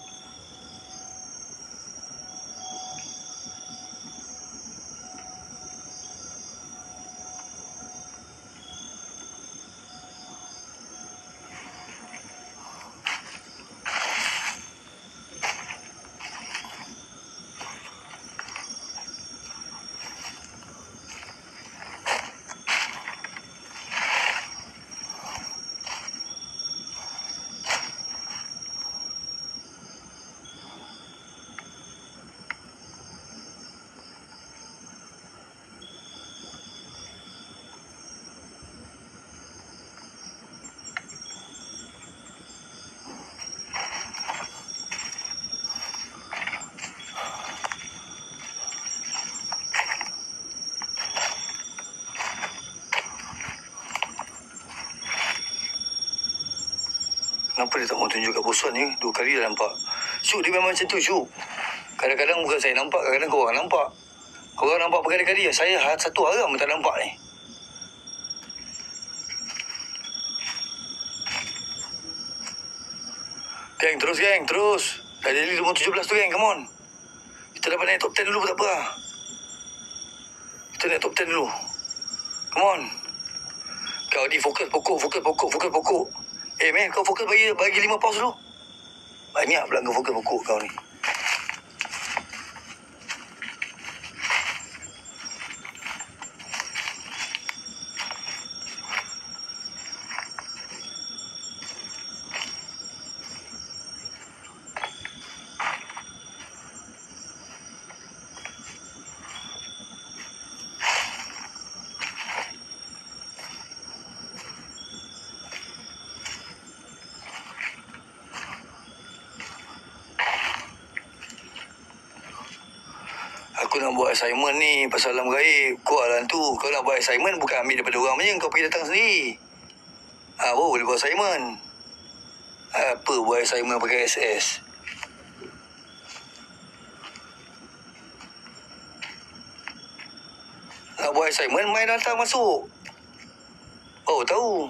Kenapa dia tak mau tunjuk kat bosan ni? Dua kali dah nampak. Syuk, dia memang macam tu, Syuk. Kadang-kadang bukan saya nampak, kadang-kadang korang nampak. Korang nampak berkali-kali. Saya satu haram tak nampak ni. Geng, terus geng, terus. Dah jadi nombor tujuh belas tu geng, come on. Kita dapat naik top sepuluh dulu pun tak apa. Kita naik top sepuluh dulu. Come on. Kau ni fokus pokok, fokus pokok, fokus pokok. Eh man, kau fokus bagi bagi lima paus dulu. Banyak pula kau fokus pokok kau ni. Aku nak buat assignment ni pasal alam gaib. Kau alam tu. Kau nak buat assignment bukan ambil daripada orang punya. Kau pergi datang sendiri. Ah, baru boleh buat assignment. Apa buat assignment pakai S S? Nak buat assignment, main datang masuk. Oh, tahu.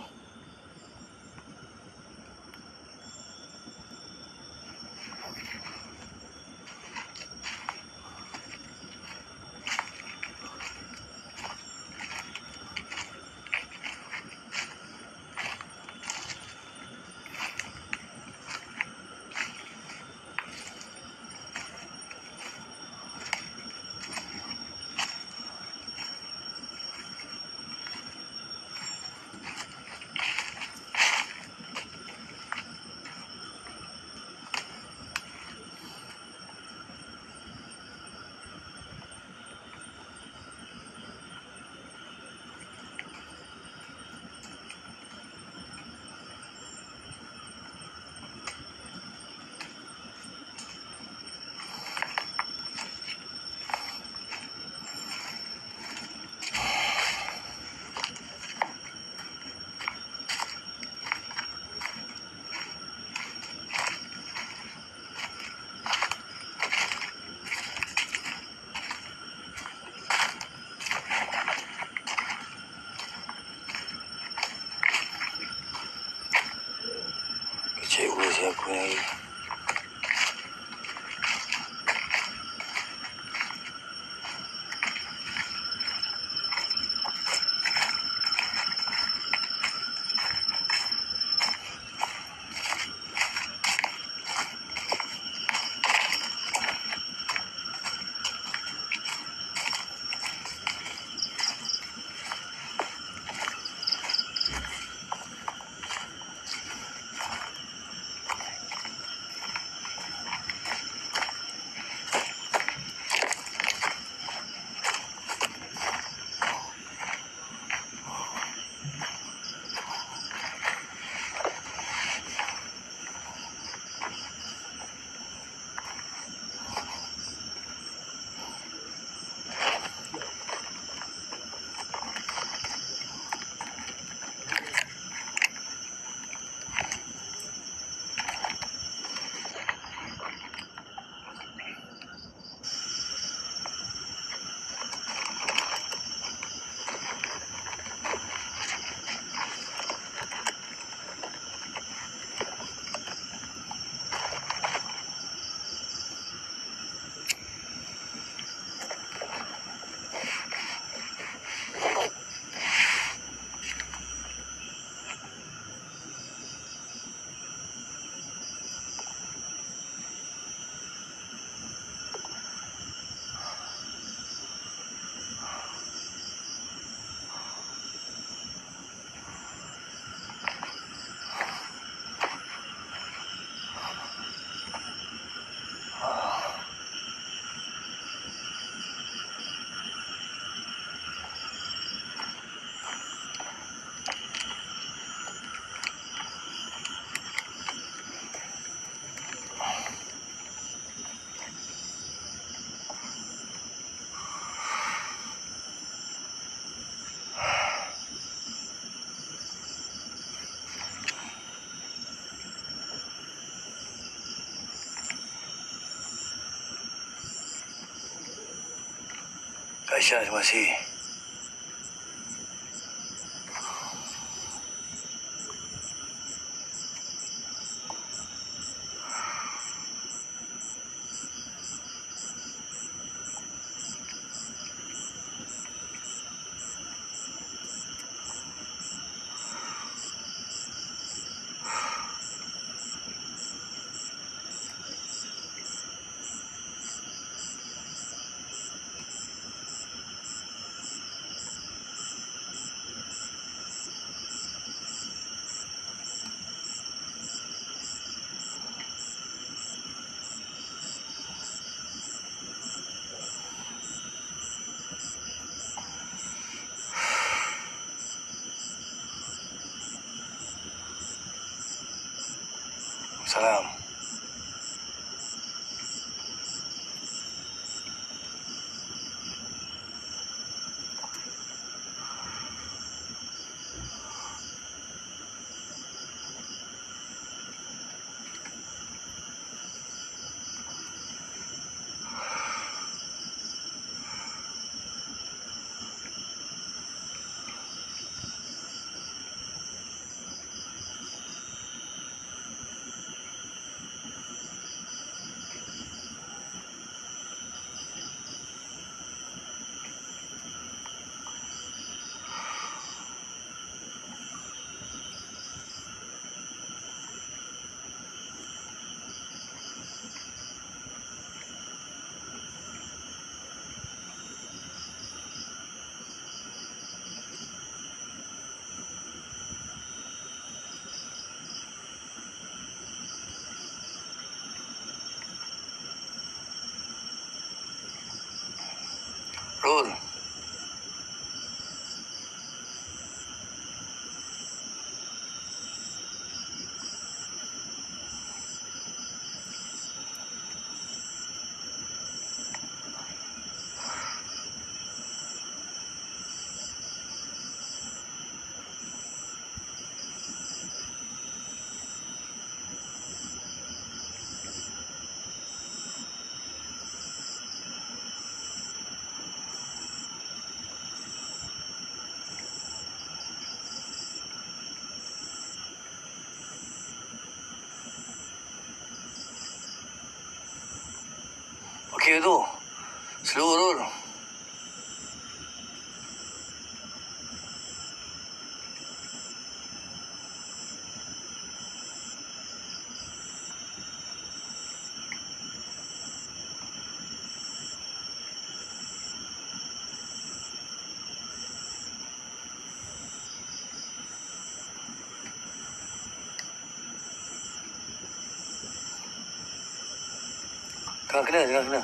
Kak Syah, terima kasih. Salam. Rul. Okey tu. Slow, Rul. Tengah kena, tengah kena.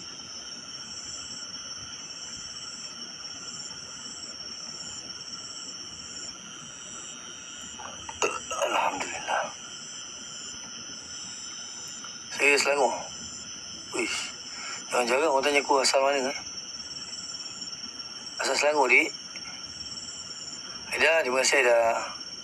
Alhamdulillah. Saya Selangor. Uish. Jangan jarang orang tanya aku asal mana eh. Asal Selangor, dik. Aida, terima kasih Aida.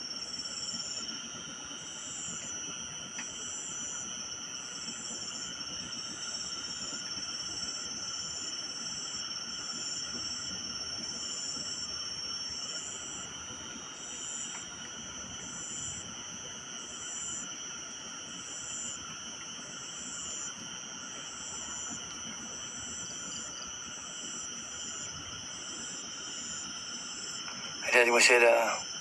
Aida, terima kasih Aida.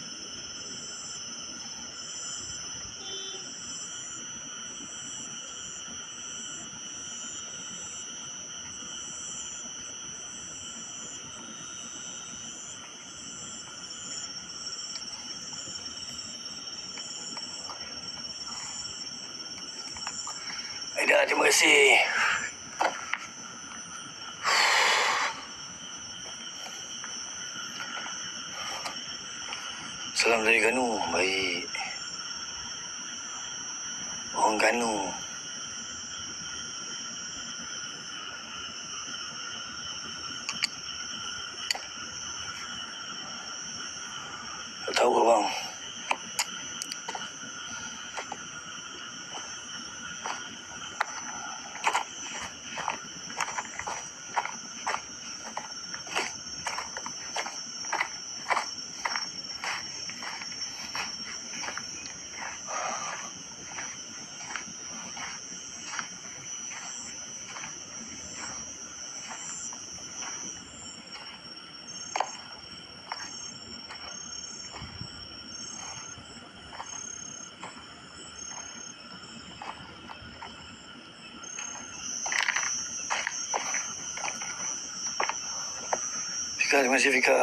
Aida, terima kasih. Salam dari Ganu. Baik. Orang Ganu. Tak tahu abang. Fika, terima kasih Fika.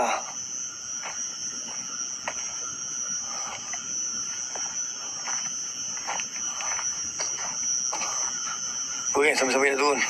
Oh, yang sampai-sampai nak turun.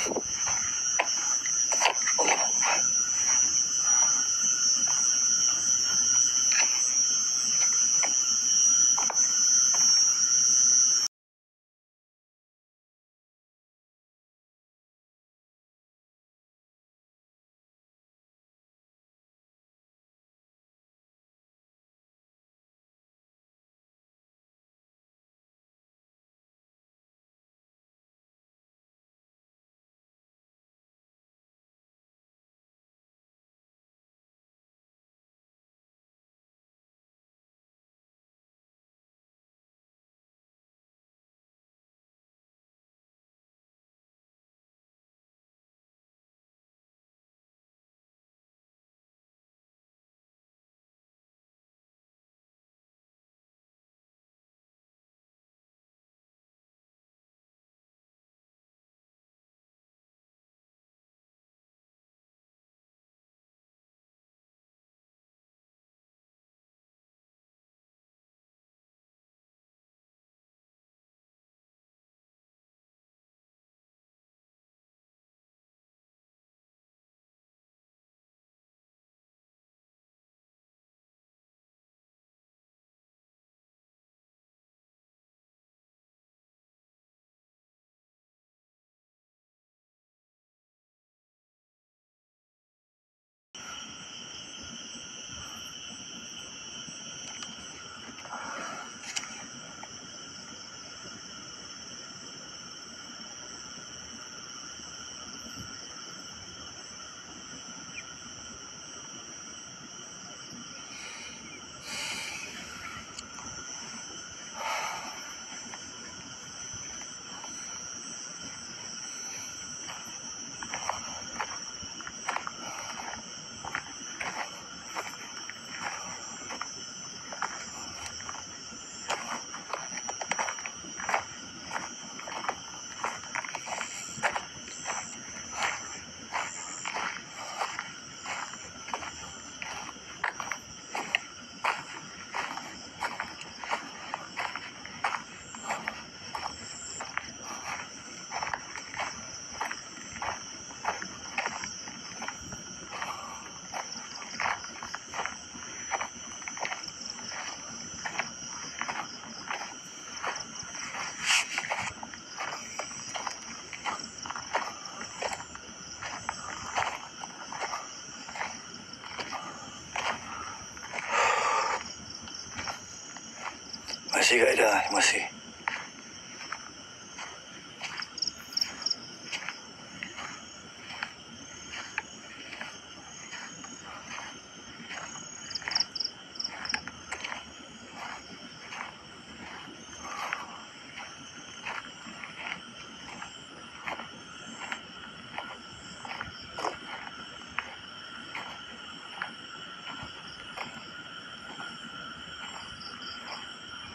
Terima kasih Kak Ida, terima kasih.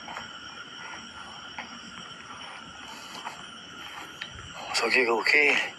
So, okay, okay.